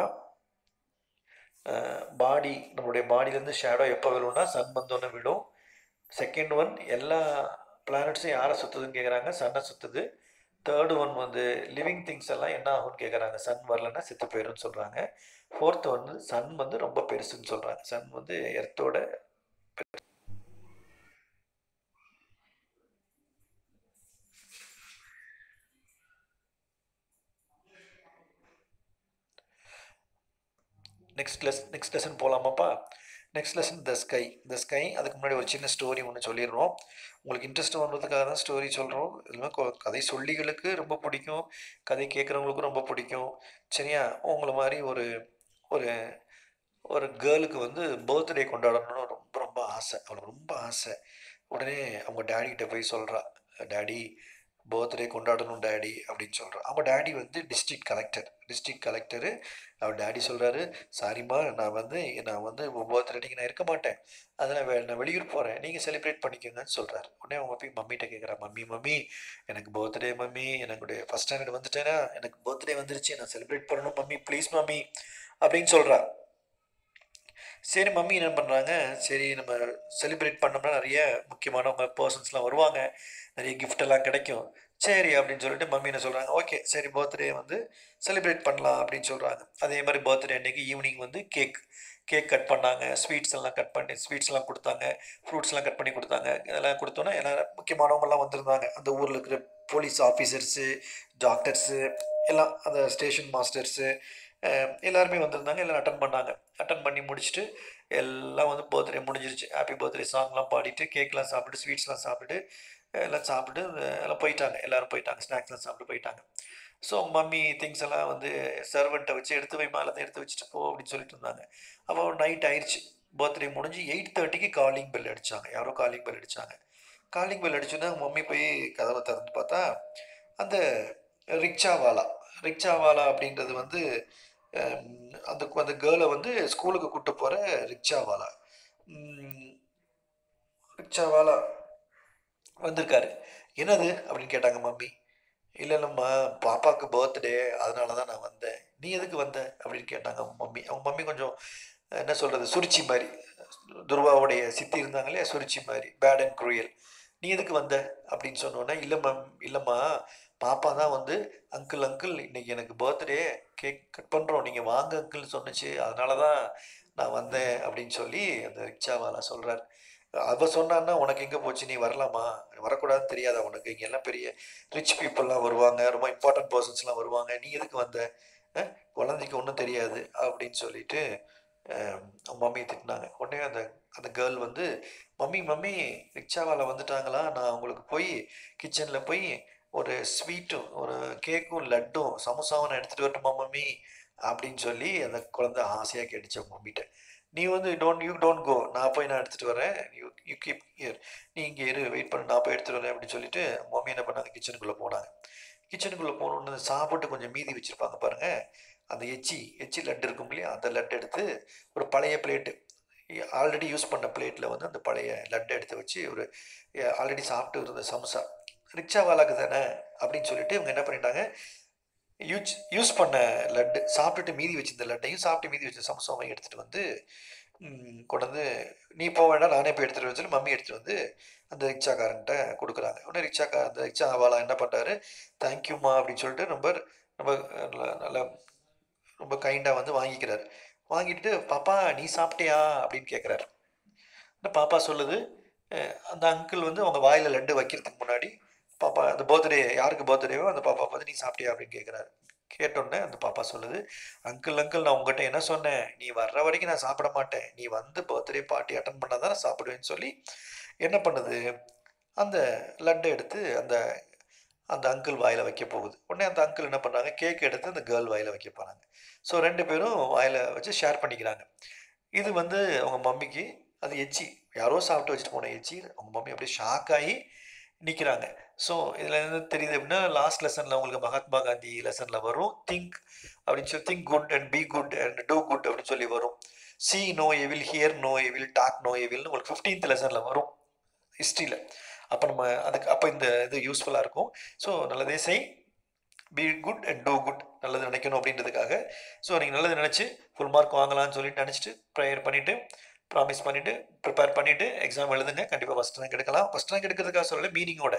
பாடி, நம்மளுடைய பாடியிலேருந்து ஷேடோ எப்போ விழும்னா சன் வந்தோன்னே விடும். செகண்ட் ஒன், எல்லா பிளானட்ஸும் யாரை சுற்றுதுன்னு கேட்குறாங்க? சன்னை சுற்றுது. தேர்டு ஒன் வந்து லிவிங் திங்ஸ் எல்லாம் என்ன ஆகும்னு கேட்குறாங்க? சன் வரலன்னா செத்து போயிடும்னு சொல்கிறாங்க. ஃபோர்த்து வந்து சன் வந்து ரொம்ப பெருசுன்னு சொல்கிறாங்க. சன் வந்து எர்த்தோட நெக்ஸ்ட் லெசன் போகலாமாப்பா? Next lesson the sky. அதுக்கு முன்னாடி ஒரு சின்ன ஸ்டோரி ஒன்று சொல்லிடுறோம். உங்களுக்கு இன்ட்ரெஸ்ட் வந்ததுக்காக தான் ஸ்டோரி சொல்கிறோம். இல்லைன்னா கதை சொல்லிகளுக்கு ரொம்ப பிடிக்கும், கதை கேட்குறவங்களுக்கும் ரொம்ப பிடிக்கும். சரியா? உங்களை மாதிரி ஒரு ஒரு ஒரு கேர்ளுக்கு வந்து பர்த்டே கொண்டாடணும்னு ரொம்ப ரொம்ப ஆசை. அவளுக்கு ரொம்ப ஆசை. உடனே அவங்க டேடிகிட்ட போய் சொல்கிறா, டேடி பர்த்டே கொண்டாடணும் டேடி அப்படின்னு சொல்கிறான். அவங்க டேடி வந்து டிஸ்ட்ரிக்ட் கலெக்டரு. அவர் டேடி சொல்கிறாரு, சாரிம்மா, நான் வந்து பர்த்டேக்கு நான் இருக்க மாட்டேன், அதனால் நான் வெளியூர் போகிறேன், நீங்கள் செலிப்ரேட் பண்ணிக்கோங்கன்னு சொல்கிறாரு. உடனே அவங்க போய் மம்மிகிட்ட கேட்குறா, மம்மி எனக்கு பர்த்டே மம்மி, எனக்கு ஃபஸ்ட் ஸ்டாண்டர்ட் வந்துட்டேன்னா எனக்கு பர்த்டே வந்துருச்சு, நான் செலிப்ரேட் பண்ணணும் மம்மி, ப்ளீஸ் மம்மி அப்படின்னு சொல்கிறா. சரி மம்மி என்ன பண்ணுறாங்க, சரி நம்ம செலிப்ரேட் பண்ணோம்னா நிறைய முக்கியமானவங்க பர்சன்ஸ்லாம் வருவாங்க, நிறைய கிஃப்டெல்லாம் கிடைக்கும். சரி அப்படின்னு சொல்லிட்டு மம்மி என்ன சொல்கிறாங்க, ஓகே சரி பர்த்டே வந்து செலிப்ரேட் பண்ணலாம் அப்படின்னு சொல்கிறாங்க. அதே மாதிரி பர்த்டே அன்னைக்கு ஈவினிங் வந்து கேக் கேக் கட் பண்ணாங்க, ஸ்வீட்ஸ் எல்லாம் கட் பண்ணி ஸ்வீட்ஸ்லாம் கொடுத்தாங்க, ஃப்ரூட்ஸ்லாம் கட் பண்ணி கொடுத்தாங்க. இதெல்லாம் கொடுத்தோன்னே எல்லாரும் முக்கியமானவங்கலாம் வந்திருந்தாங்க. அந்த ஊரில் இருக்கிற போலீஸ் ஆஃபீஸர்ஸு, டாக்டர்ஸு, எல்லாம் அந்த ஸ்டேஷன் மாஸ்டர்ஸு எல்லாருமே வந்திருந்தாங்க. எல்லாம் அட்டன் பண்ணாங்க. அட்டன் பண்ணி முடிச்சுட்டு எல்லாம் வந்து பர்த்டே முடிஞ்சிருச்சு. ஹாப்பி பர்த்டே சாங்லாம் பாடிட்டு, கேக்லாம் சாப்பிட்டு, ஸ்வீட்ஸ்லாம் சாப்பிட்டு, எல்லாம் சாப்பிட்டு எல்லாம் போயிட்டாங்க. எல்லோரும் போயிட்டாங்க. ஸ்நாக்ஸ்லாம் சாப்பிட்டு போயிட்டாங்க. ஸோ மம்மி திங்ஸ் எல்லாம் வந்து சர்வெண்ட்டை வச்சு எடுத்து வை மேலே எடுத்து வச்சுட்டு போ அப்படின்னு சொல்லிட்டு இருந்தாங்க. அப்போ நைட் ஆயிடுச்சு. பர்த்டே முடிஞ்சு 8:30க்கு காலிங் பெல் அடித்தாங்க. யாரோ காலிங் பெல் அடித்தாங்க. காலிங் பெல் அடிச்சோன்னா மம்மி போய் கதவை திறந்து பார்த்தா அந்த ரிக்ஷாவாலா ரிக்ஷாவாலா அப்படின்றது வந்து அந்த அந்த கேர்ளை வந்து ஸ்கூலுக்கு கூப்பிட்டு போகிற ரிக்ஷாவாலா ரிக்ஷாவாலா வந்திருக்காரு. என்னது அப்படின்னு கேட்டாங்க மம்மி. இல்லை இல்லைம்மா, பாப்பாவுக்கு பர்த்டே, அதனால தான் நான் வந்தேன். நீ எதுக்கு வந்த அப்படின்னு கேட்டாங்க மம்மி. அவங்க மம்மி கொஞ்சம் என்ன சொல்கிறது, சுருச்சி மாதிரி, துருவாவுடைய சித்தி இருந்தாங்க இல்லையா, சுருச்சி மாதிரி, பேட் அண்ட் குரியல். நீ எதுக்கு வந்த அப்படின்னு சொன்னோன்னே, இல்லை மேம் இல்லைம்மா, பாப்பா தான் வந்து அங்கிள் அங்கிள் இன்னைக்கு எனக்கு பர்த்டே, கேக் கட் பண்ணுறோம், நீங்கள் வாங்க அங்கிள்னு சொன்னிச்சு, அதனால தான் நான் வந்தேன் அப்படின்னு சொல்லி அந்த ரிக்ஷாவாலா சொல்கிறார். அவ சொன்னான்னா உனக்கு எங்கே போச்சு, நீ வரலாமா, வரக்கூடாதுன்னு தெரியாதா உனக்கு, இங்கே எல்லாம் பெரிய ரிச் பீப்புளெலாம் வருவாங்க, ரொம்ப இம்பார்ட்டன்ட் பர்சன்ஸ்லாம் வருவாங்க, நீ எதுக்கு வந்த, குழந்தைக்கு ஒன்றும் தெரியாது அப்படின்னு சொல்லிட்டு அவங்க மம்மியை திட்டினாங்க. உடனே அந்த அந்த கேர்ள் வந்து, மம்மி மம்மி ரிக்ஷாவால் வந்துட்டாங்களா, நான் அவங்களுக்கு போய் கிச்சனில் போய் ஒரு ஸ்வீட்டும் ஒரு கேக்கும் லட்டும் சமோசாவும் நான் எடுத்துகிட்டு வரட்டுமா மம்மி அப்படின்னு சொல்லி அந்த குழந்தை ஆசையாக கேட்டுச்சு அவங்க மம்மிட்ட. நீ வந்து டோன்ட் கோ, நான் எடுத்துகிட்டு வரேன், யூ கீப் இயர், நீ இங்கே இரு, வெயிட் பண்ணு, நான் போய் எடுத்துகிட்டு வரேன் அப்படின்னு சொல்லிட்டு மம்மி என்ன பண்ணாங்க, கிச்சனுக்குள்ளே போனாங்க. கிச்சனுக்குள்ளே போகணுன்னு சாப்பிட்டு கொஞ்சம் மீதி வச்சுருப்பாங்க பாருங்கள், அந்த எச்சி லட்டு இருக்கும் இல்லையா, அந்த லட்டு எடுத்து ஒரு பழைய பிளேட்டு, ஆல்ரெடி யூஸ் பண்ண பிளேட்டில் வந்து அந்த பழைய லட்டை எடுத்து வச்சு, ஒரு ஆல்ரெடி சாப்பிட்டு இருந்த சமோசா, ரிக்ஷாவாலாக்கு தானே அப்படின்னு சொல்லிட்டு இவங்க என்ன பண்ணிட்டாங்க, யூஸ் பண்ண லட்டு சாப்பிட்டுட்டு மீதி வச்சிருந்த லட்டையும் சாப்பிட்டு மீதி வச்ச சமோசாவையும் எடுத்துகிட்டு வந்து கொண்டு வந்து, நீ போக வேண்டாம் நானே போய் எடுத்துகிட்டு சொல்லி மம்மி எடுத்துகிட்டு வந்து அந்த ரிக்ஷாக்காரன்ட்ட கொடுக்குறாங்க. உடனே அந்த ரிக்ஷாவாலா என்ன பண்ணுறாரு, தேங்க்யூம்மா அப்படின்னு சொல்லிட்டு ரொம்ப ரொம்ப நல்லா ரொம்ப கைண்டாக வந்து வாங்கிக்கிறாரு. வாங்கிட்டு பாப்பா நீ சாப்பிட்டியா அப்படின்னு கேட்குறாரு. இந்த பாப்பா சொல்லுது, அந்த அங்கிள் வந்து அவங்க வாயில் லட்டு வைக்கிறதுக்கு முன்னாடி பாப்பா அந்த பர்த்டே யாருக்கு பர்த்டேவோ அந்த பாப்பா பார்த்து நீ சாப்பிட்டியா அப்படின்னு கேட்குறாரு. கேட்டோன்னே அந்த பாப்பா சொல்லுது, அங்கிள் அங்கிள் நான் உங்ககிட்ட என்ன சொன்னேன், நீ வர்ற வரைக்கும் நான் சாப்பிட மாட்டேன், நீ வந்து பர்த்டே பார்ட்டி அட்டன் பண்ணால் தான் நான் சாப்பிடுவேன்னு சொல்லி என்ன பண்ணுது, அந்த லட்டை எடுத்து அந்த அந்த அங்கிள் வாயில் வைக்க போகுது. உடனே அந்த அங்கிள் என்ன பண்ணுறாங்க, கேக் எடுத்து அந்த கேர்ள் வாயில் வைக்க போகிறாங்க. ஸோ 2 பேரும் வாயில் வச்சு ஷேர் பண்ணிக்கிறாங்க. இது வந்து அவங்க மம்மிக்கு அது எச்சி, யாரோ சாப்பிட்டு வச்சுட்டு போன எச்சி, அவங்க மம்மி அப்படியே ஷாக் ஆகி நிற்கிறாங்க. ஸோ இதில் என்ன தெரியுது அப்படின்னா, லாஸ்ட் லெசனில் உங்களுக்கு மகாத்மா காந்தி லெசனில் வரும், திங்க் அப்படின்னு சொல்லி, think good and be good and do good அப்படின்னு சொல்லி வரும். See no evil, hear no evil, talk no எவில்னு உங்களுக்கு 15th லெசனில் வரும் ஹிஸ்ட்ரியில். அப்போ நம்ம அதுக்கு அப்போ இந்த இது யூஸ்ஃபுல்லாக இருக்கும். ஸோ நல்லதே செய், be good and do good, நல்லது நினைக்கணும் அப்படின்றதுக்காக. ஸோ நீங்கள் நல்லது நினச்சி ஃபுல் மார்க் வாங்கலாம்னு சொல்லிட்டு நினச்சிட்டு ப்ரேயர் பண்ணிவிட்டு ப்ராமிஸ் பண்ணிவிட்டு ப்ரிப்பேர் பண்ணிவிட்டு எக்ஸாம் எழுதுங்க. கண்டிப்பாக ஃபஸ்ட் ரேங்க் எடுக்கலாம். ஃபஸ்ட் ரேங்க் எடுக்கிறதுக்காக சொல்லலை, மீனிங்கோட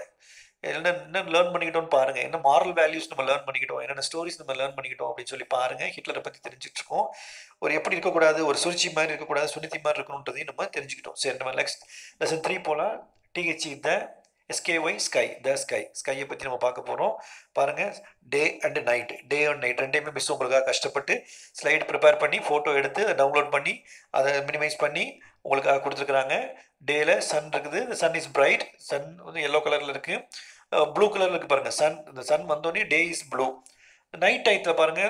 என்ன லேர்ன் பண்ணிக்கிட்டோம்னு பாருங்கள், என்ன மாரல் வேல்யூஸ் நம்ம லேர்ன் பண்ணிக்கிட்டோம், என்னென்ன ஸ்டோரிஸ் நம்ம லேர்ன் பண்ணிக்கிட்டோம் அப்படின்னு சொல்லி பாருங்கள். ஹிட்லரை பற்றி தெரிஞ்சுட்டு இருக்கோம், ஒரு எப்படி இருக்கக்கூடாது, ஒரு சுருச்சி மாதிரி இருக்கக்கூடாது, சுனித்தி மாதிரி இருக்கணுன்றதையும் நம்ம தெரிஞ்சுக்கிட்டோம். சரி, நம்ம நெக்ஸ்ட் லெசன் 3 போகலாம். T H E the S K Y sky, the sky, ஸ்கையை பற்றி நம்ம பார்க்க போகிறோம். பாருங்கள், day and night, day and night ரெண்டையுமே மிஸ் உங்களுக்காக கஷ்டப்பட்டு ஸ்லைடு ப்ரிப்பேர் பண்ணி ஃபோட்டோ எடுத்து அதை டவுன்லோட் பண்ணி அதை மினிமைஸ் பண்ணி உங்களுக்காக கொடுத்துருக்குறாங்க. டேயில் சன் இருக்குது, இந்த சன் இஸ் பிரைட், சன் வந்து எல்லோ கலரில் இருக்குது, ப்ளூ கலரில் இருக்குது பாருங்கள் சன். இந்த சன் வந்தோடனே டே இஸ் ப்ளூ. நைட் டயத்தில் பாருங்கள்,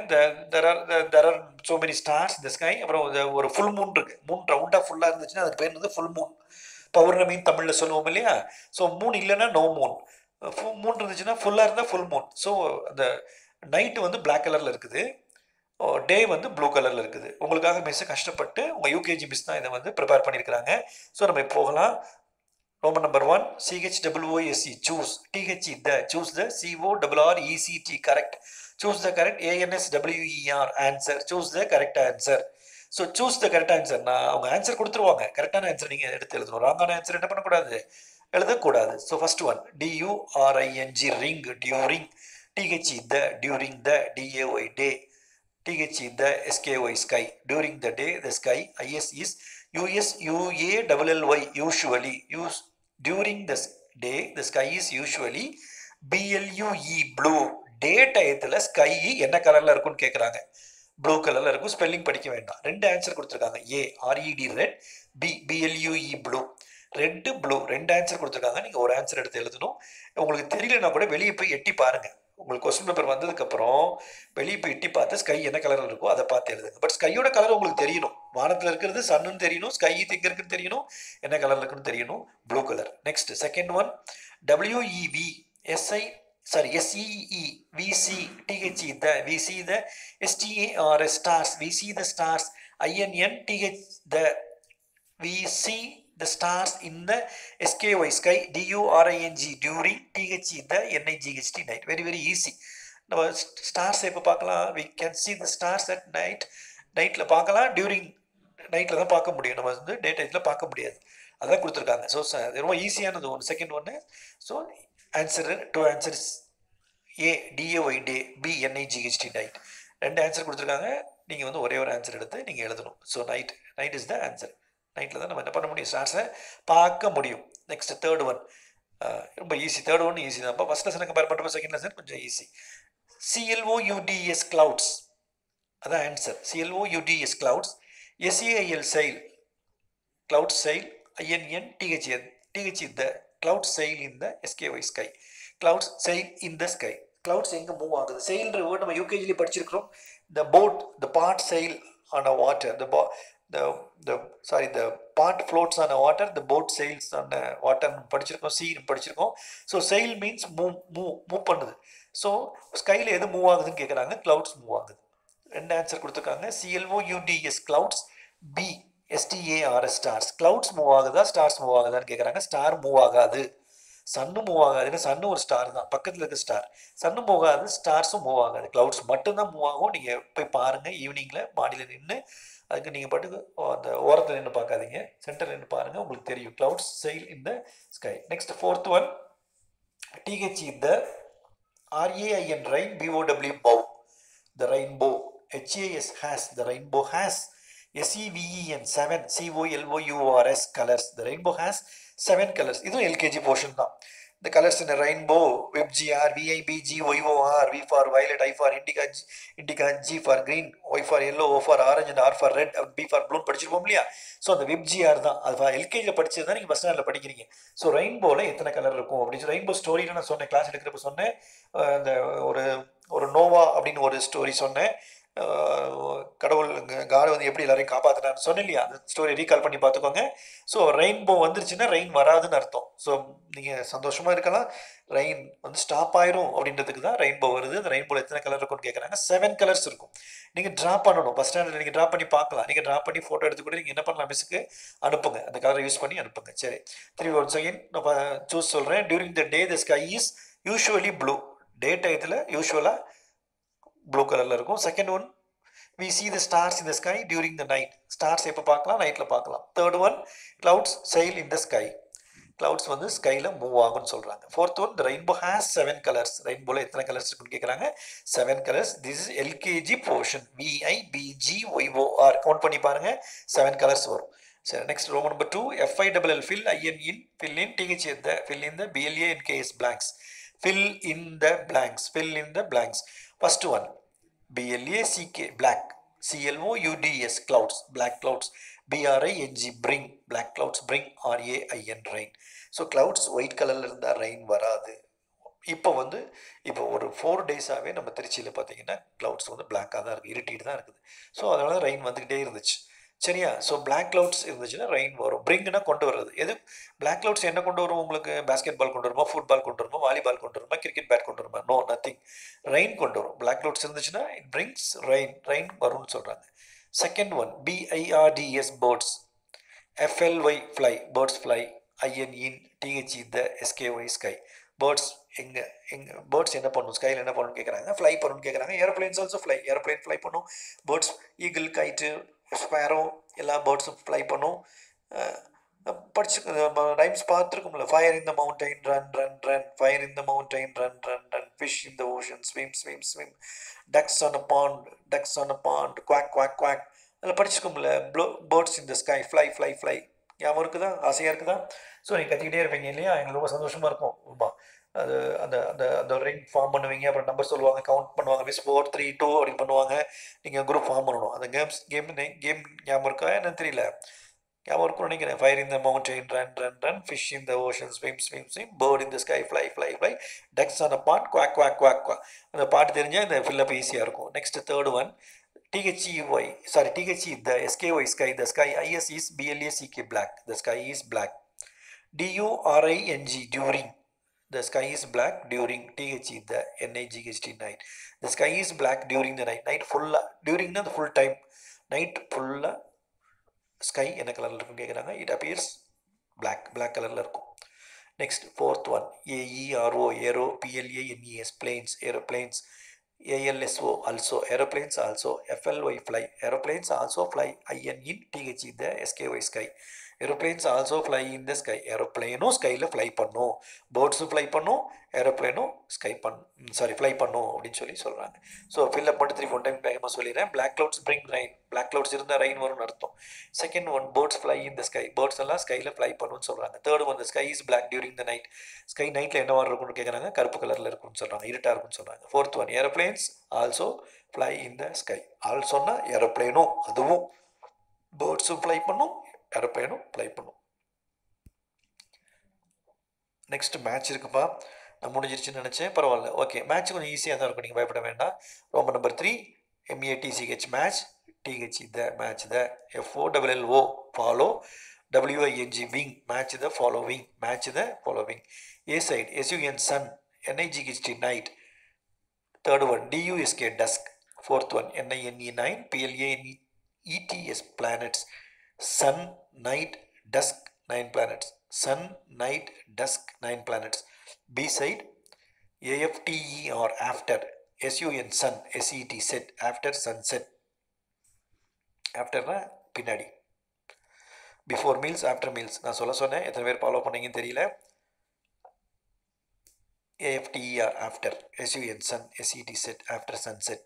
there are so many stars இந்த ஸ்கை. அப்புறம் ஒரு ஃபுல் மூன் இருக்குது, மூன் ரவுண்டாக ஃபுல்லாக இருந்துச்சுன்னா அதுக்கு பேர் வந்து ஃபுல் மூன், பௌர்ணமின்னு தமிழில் சொல்லுவோம் இல்லையா. ஸோ மூன் இல்லைன்னா நோ மூன், மூன் இருந்துச்சுன்னா ஃபுல்லாக இருந்தால் ஃபுல் மூன். ஸோ அந்த நைட்டு வந்து பிளாக் கலரில் இருக்குது, டே வந்து ப்ளூ கலரில் இருக்குது. உங்களுக்காக மிஸ் கஷ்டப்பட்டு உங்கள் யூகேஜி மிஸ் தான் இதை வந்து ப்ரிப்பேர் பண்ணியிருக்கிறாங்க. ஸோ நம்ம போகலாம். Roman number 1, CHOOSE, choose, THE the, choose the, CORRECT, correct, choose the correct, ANSWER, answer, choose the correct answer. So choose the correct answer. நான் அவங்க ஆன்சர் கொடுத்துருவாங்க, கரெக்டான ஆன்சர் நீங்கள் எடுத்து எழுதணும். ராங்கான ஆன்சர் என்ன பண்ணக்கூடாது, எழுதக்கூடாது. So first one DURING ring, during, THE the, during the, DAY day, THE the, SKY sky, during the day the sky, IS is, USUALLY usually, use during the day the sky is usually, BLUE blue, day டயத்தில் sky என்ன கலரில் இருக்குன்னு கேட்குறாங்க. Blue கலரில் இருக்கும், spelling படிக்க வேண்டாம். ரெண்டு ஆன்சர் கொடுத்துருக்காங்க, ARED red, BLUE blue. Red blue ரெண்டு ஆன்சர் கொடுத்துருக்காங்க. நீங்கள் ஒரு ஆன்சர் எடுத்து எழுதணும். உங்களுக்கு தெரியலனா கூட வெளியே போய் எட்டி பாருங்க. உங்களுக்கு கொஸ்டின் பேப்பர் வந்ததுக்கப்புறம் வெளியே போய் எட்டி பார்த்து ஸ்கை என்ன கலரில் இருக்கோ அதை பார்த்து எழுதுங்க. பட் ஸ்கையோட கலர் உங்களுக்கு தெரியணும். வானத்தில் இருக்கிறது சன்னுன்னு தெரியணும், ஸ்கை எங்கே இருக்குன்னு தெரியணும், என்ன கலரில் இருக்குன்னு தெரியணும், blue colour. Next second one SEE the, we see the STARS stars, we see the stars, INNTH the, we see the stars in the SKY sky, DURING during, THE the, NIGHT night. Very very easy. நம்ம stars எப்போ பார்க்கலாம், we can see the stars at night. நைட்டில் பார்க்கலாம், during நைட்டில் தான் பார்க்க முடியும், நம்ம வந்து டே டைத்தில் பார்க்க முடியாது. அதான் கொடுத்துருக்காங்க. ஸோ ரொம்ப ஈஸியானது ஒன்று. செகண்ட் ஒன்று. So answer two answers, ADAY day, BNIGHT night. ரெண்டு ஆன்சர் கொடுத்துருக்காங்க. நீங்கள் வந்து ஒரே ஒரு ஆன்சர் எடுத்து நீங்கள் எழுதணும். So night is the answer. நைட்டில் தான் நம்ம என்ன பண்ண முடியும், ஸ்டார்ஸை பார்க்க முடியும். நெக்ஸ்ட் தேர்ட் ஒன் ரொம்ப ஈஸி. தேர்ட் ஒன் ஈஸி தான். இப்போ ஃபஸ்ட் லெசனை கம்பேர் பண்ணுறப்போ செகண்ட் லெசன் கொஞ்சம் ஈஸி. CLOUDS clouds, அதான் answer. CLOUDS clouds, SAIL sail, cloud sail, INNTHE the, cloud sail in the SKY sky, clouds sail in the sky. clouds எங்க move ஆகுது, sailன்ற word நம்ம யூகேஜில படிச்சிருக்கிறோம். the boat, the part sail on a water, the part floats on a water, the boat sails on a water படிச்சிருக்கோம், sea படிச்சிருக்கோம். So sail means move பண்ணுது. So ஸ்கைல எது மூவ் ஆகுதுன்னு கேட்குறாங்க, clouds மூவ் ஆகுது. ரெண்டு ஆன்சர் கொடுத்துருக்காங்க. CLOUDS clouds, BSTARS stars. clouds move ஆகுதா ஸ்டார்ஸ் மூவ் ஆகுதான்னு கேட்குறாங்க. ஸ்டார் மூவ் ஆகாது, சன்னு மூவ் ஆகாது. ஏன்னா சன்னு ஒரு ஸ்டார் தான், பக்கத்தில் இருக்க ஸ்டார். சன்னு மூவ் ஆகாது, ஸ்டார்ஸும் மூவ் ஆகாது. clouds மட்டும்தான் மூவ் ஆகும். நீங்கள் போய் பாருங்கள் ஈவினிங்கில் மாடியில் நின்று. அதுக்கு நீங்கள் பாட்டுக்கு அந்த ஓரத்தில் நின்று பார்க்காதீங்க, சென்டர் நின்று பாருங்கள், உங்களுக்கு தெரியும். clouds sail in the sky. Next fourth one THE the, RAIN rain, BOW bow, the rainbow, HAS has, the rainbow has, SEVEN seven, COLOURS colors, the rainbow has 7 colors. இதுவும் LKG portion தான். The colors in a rainbow, WebGR, VIBG, YOR, V for violet, I for indica, G for green, Y for yellow, O for orange, and R for red, B for blue படிச்சிருப்போம் இல்லையா? So அந்த WebGR தான். அது எல்கேஜியில் படிச்சது தான் நீங்கள் first ஸ்டாண்டர்டில் படிக்கிறீங்க. ஸோ ரெயின்போவில் எத்தனை கலர் இருக்கும் அப்படின்னு ரெயின்போ ஸ்டோரியில் நான் சொன்னேன், கிளாஸ் எடுக்கிறப்ப சொன்னேன். அந்த ஒரு நோவா அப்படின்னு ஒரு ஸ்டோரி சொன்னேன். கடவுள் காட் வந்து எப்படி எல்லாரையும் காப்பாற்றினான்னு சொன்னேன் இல்லையா? அந்த ஸ்டோரி ரீகால் பண்ணி பார்த்துக்கோங்க. ஸோ ரெயின்போ வந்துருச்சுன்னா ரெயின் வராதுன்னு அர்த்தம். ஸோ நீங்கள் சந்தோஷமாக இருக்கலாம். ரெயின் வந்து ஸ்டாப் ஆயிரும் அப்படின்றதுக்கு தான் ரெயின்போ வருது. அந்த ரெயின்போவில் எத்தனை கலர் இருக்கும்னு கேட்குறாங்க. 7 கலர்ஸ் இருக்கும். நீங்கள் ட்ரா பண்ணணும். ஃபஸ்ட் ஸ்டாண்டர்ட் நீங்கள் ட்ரா பண்ணி பார்க்கலாம். நீங்கள் ட்ரா பண்ணி ஃபோட்டோ எடுத்து கூட நீங்கள் என்ன பண்ணலாம், மிஸ்ஸுக்கு அனுப்புங்க. அந்த கலரை யூஸ் பண்ணி அனுப்புங்க. சரி, 3 ஒன்ஸ் அகைன் நான் சூஸ் சொல்கிறேன். During the day the sky is usually blue. Day டயத்தில் யூஸ்வலாக ப்ளூ கலரில் இருக்கும். Second one, we see the stars in the sky during the night. stars எப்போ பார்க்கலாம், நைட்டில் பார்க்கலாம். Third one, clouds sail in the sky. clouds வந்து ஸ்கையில் move ஆகும்னு சொல்கிறாங்க. Fourth one, the rainbow has 7 colors. ரெயின்போவில் எத்தனை கலர்ஸ் இருக்குன்னு கேட்குறாங்க. 7 colors. this is LKG portion. VIBGYOR count பண்ணி பாருங்கள், 7 கலர்ஸ் வரும். சரி, next Roman number 2, FILL fill, IN fill in, THE the, fill in the, BLA in case blanks, fill in the blanks, fill in the blanks. First one, BLACK black, CLOUDS clouds, black clouds, BRING bring, black clouds bring, RAIN rain. So clouds white கலரில் இருந்தால் rain வராது. இப்போ ஒரு 4 டேஸாகவே நம்ம திருச்சியில் பார்த்தீங்கன்னா clouds வந்து பிளாக்காக தான் இருக்குது, இருட்டிட்டு தான் இருக்குது. ஸோ அதனால ரெயின் வந்துக்கிட்டே இருந்துச்சு. சரியா? ஸோ பிளாக் கிளவுட்ஸ் இருந்துச்சுன்னா ரெயின் வரும். பிரிங்னா கொண்டு வர்றது. எது பிளாக் கிளவுட்ஸ் என்ன கொண்டு வரும் உங்களுக்கு? பேஸ்கெட் பால் கொண்டு வருமா, ஃபுட்பால் கொண்டு வருமா, வாலிபால் கொண்டு வருமா, கிரிக்கெட் பேட் கொண்டு வருமா? No, nothing. ரெயின் கொண்டு வரும். பிளாக் கிளவுட்ஸ் இருந்துச்சுன்னா இட் பிரிங்ஸ் ரெயின் வரும்னு சொல்கிறாங்க. Second one, BIRDS birds, FLY fly, birds fly, INTHE the, SKY sky. Birds birds என்ன பண்ணும், ஸ்கையில் என்ன பண்ணணும்னு கேட்குறாங்க. ஃப்ளை பண்ணணும்னு கேட்குறாங்க. Aeroplanes also fly, aeroplane fly பண்ணும். பேர்ட்ஸ் ஈகிள், கைட்டு, ஸ்பேரோ எல்லா பேர்ட்ஸும் ஃப்ளை பண்ணும். படிச்சு ரைம்ஸ் பார்த்துருக்கும்ல, fire in the mountain run run run, fire in the mountain run run run, fish in the ocean swim swim swim, ducks on a pond ducks on a pond quack quack quack. அதில் படிச்சுக்கோம்ல, birds in the sky fly fly fly. ஞாபகம் இருக்குதா? ஆசையாக இருக்குதா? So நீங்கள் கத்திக்கிட்டே இருப்பீங்க இல்லையா? எங்களுக்கு ரொம்ப சந்தோஷமாக இருக்கும். ரொம்ப அது அந்த அந்த அந்த ரிங் ஃபார்ம் பண்ணுவீங்க, அப்புறம் நம்பர் சொல்லுவாங்க, கவுண்ட் பண்ணுவாங்க, மிஸ் 4 3 2 அப்படின்னு பண்ணுவாங்க. நீங்கள் குரூப் ஃபார்ம் பண்ணணும். அந்த கேம் ஞாபகம் இருக்கா என்னன்னு தெரியல, ஞாபகம் இருக்கும்னு நினைக்கிறேன். Fire in the mountain run run run, fish in the ocean swim swim swim, bird in the sky fly fly fly, ducks on a pond quack quack quack quack. அந்த பாட்டு தெரிஞ்சால் இந்த ஃபில்லப் ஈஸியாக இருக்கும். Next third one, THE the SKY sky, the sky IS is BLACK black, the sky is black. DURING during, the sky is black during. THE the NIGHT night, the sky is black during the night. Night full, during the full time, night full sky என்ன கலரில் இருக்குன்னு கேட்குறாங்க. It appears black கலரில் இருக்கும். Next fourth one, AERO aero, PLANES planes, aeroplanes, ALSO also aeroplanes, also FLY fly, aeroplanes also fly, IN in THE the SKY sky, aeroplanes also fly in the sky. ஏரோப்ளேனும் ஸ்கையில் fly பண்ணும், பேர்ட்ஸும் fly பண்ணும், ஏரோப்ளேனும் fly பண்ணும் அப்படின்னு சொல்கிறாங்க. So fill up மட்டும் 3 4 டைம் வேகமாக சொல்லிடுறேன். Black clouds bring rain, black clouds இருந்தால் ரெயின் வரும்னு அர்த்தம். Second one, birds fly in the sky, birds எல்லாம் ஸ்கையில் ஃப்ளை பண்ணுன்னு சொல்கிறாங்க. Third one, the sky is black during the night, sky நைட்டில் என்ன மாதிரி இருக்கும்னு கேட்குறாங்க. கருப்பு கலரில் இருக்கும்னு சொல்கிறாங்க, இருட்டாக இருக்கும்னு சொல்கிறாங்க. Fourth one, aeroplanes also fly in the sky. ஆல்சோன்னா ஏரோப்ளேனும், அதுவும் பேர்ட்ஸும் ஃப்ளை பண்ணும், ஏரோப்ளேனும் ஃப்ளை பண்ணும். நெக்ஸ்ட் மேட்ச் இருக்குப்பா. நான் முடிஞ்சிருச்சுன்னு நினச்சேன், பரவாயில்ல. ஓகே, மேட்ச் கொஞ்சம் ஈஸியாக தான் இருக்கும், நீங்கள் பயப்பட வேண்டாம். Roman number 3, MEATCH match, THE the match, the FOLLO follow, WING wing, match the following, match the following. A side SUN Sun, NIGHT night. Third one, DUSK Tusk. Fourth one, NINE 9, PLANETS planets. Sun night Tusk 9 planets, sun night dusk 9 planets. B side, AFTER after, SUN sun, SET set, after sunset. ஆஃப்டர்னா பின்னாடி, before meals after meals. நான் சொன்னேன், எத்தனை பேர் follow பண்ணீங்கன்னு தெரியல. AFTER after, SUN sun, SET set, after sunset.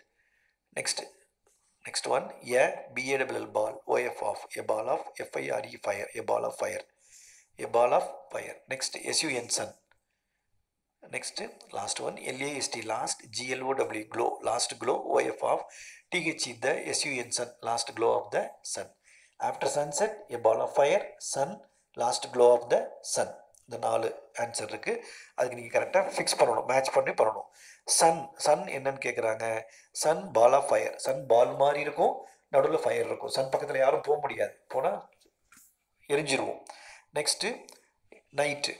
Next one, a BALL ball, OF of, a ball of, FIRE fire, a ball of fire, a ball of fire. Next, SUN sun. Next, last one, LAST last, GLOW glow, last glow, OF of, THE the SUN sun, last glow of the sun. After sunset, a ball of fire, sun, last glow of the sun. இந்த 4 answer இருக்குது. அதுக்கு நீங்கள் கரெக்டாக fix பண்ணணும், match பண்ணி பண்ணணும். Sun என்னன்னு கேட்குறாங்க. Sun ball of fire, sun ball மாதிரி இருக்கும், நடுவில் ஃபயர் இருக்கும். சன் பக்கத்தில் யாரும் போக முடியாது, போனால் எரிஞ்சிருவோம். நெக்ஸ்ட்டு நைட்டு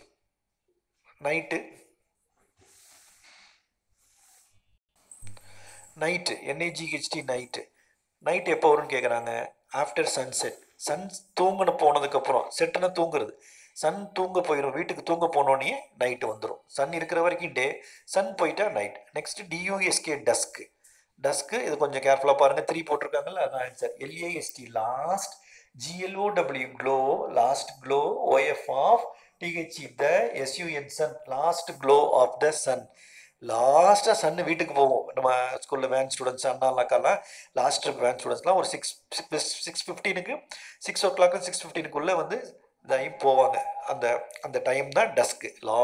NIGHT நைட்டு எப்போ வரும்னு கேட்குறாங்க. ஆஃப்டர் சன்செட், சன் தூங்கின போனதுக்கப்புறம், செட்டுனா தூங்குறது, சன் தூங்க போயிடும், வீட்டுக்கு தூங்க போனோடனே நைட்டு வந்துடும். சன் இருக்கிற வரைக்கும் டே, சன் போயிட்டா நைட். நெக்ஸ்ட் DUSK டஸ்க்கு, இது கொஞ்சம் கேர்ஃபுல்லாக பாருங்கள், 3 போட்டிருக்காங்கல்ல, அதான் ஆன்சர். LAST last, GLOW glow, last glow, OF of, THE the SUN sun, last glow of the sun. லாஸ்ட்டாக சன்னு வீட்டுக்கு போவோம். நம்ம ஸ்கூலில் வேன் ஸ்டூடெண்ட்ஸ், அண்ணாக்காலாம் லாஸ்ட் ட்ரிப் வேன் ஸ்டூடெண்ட்ஸ்லாம் ஒரு 6:15 6 o'clock 6:15 வந்து இதாகி போவாங்க. அந்த டைம் தான் dusk.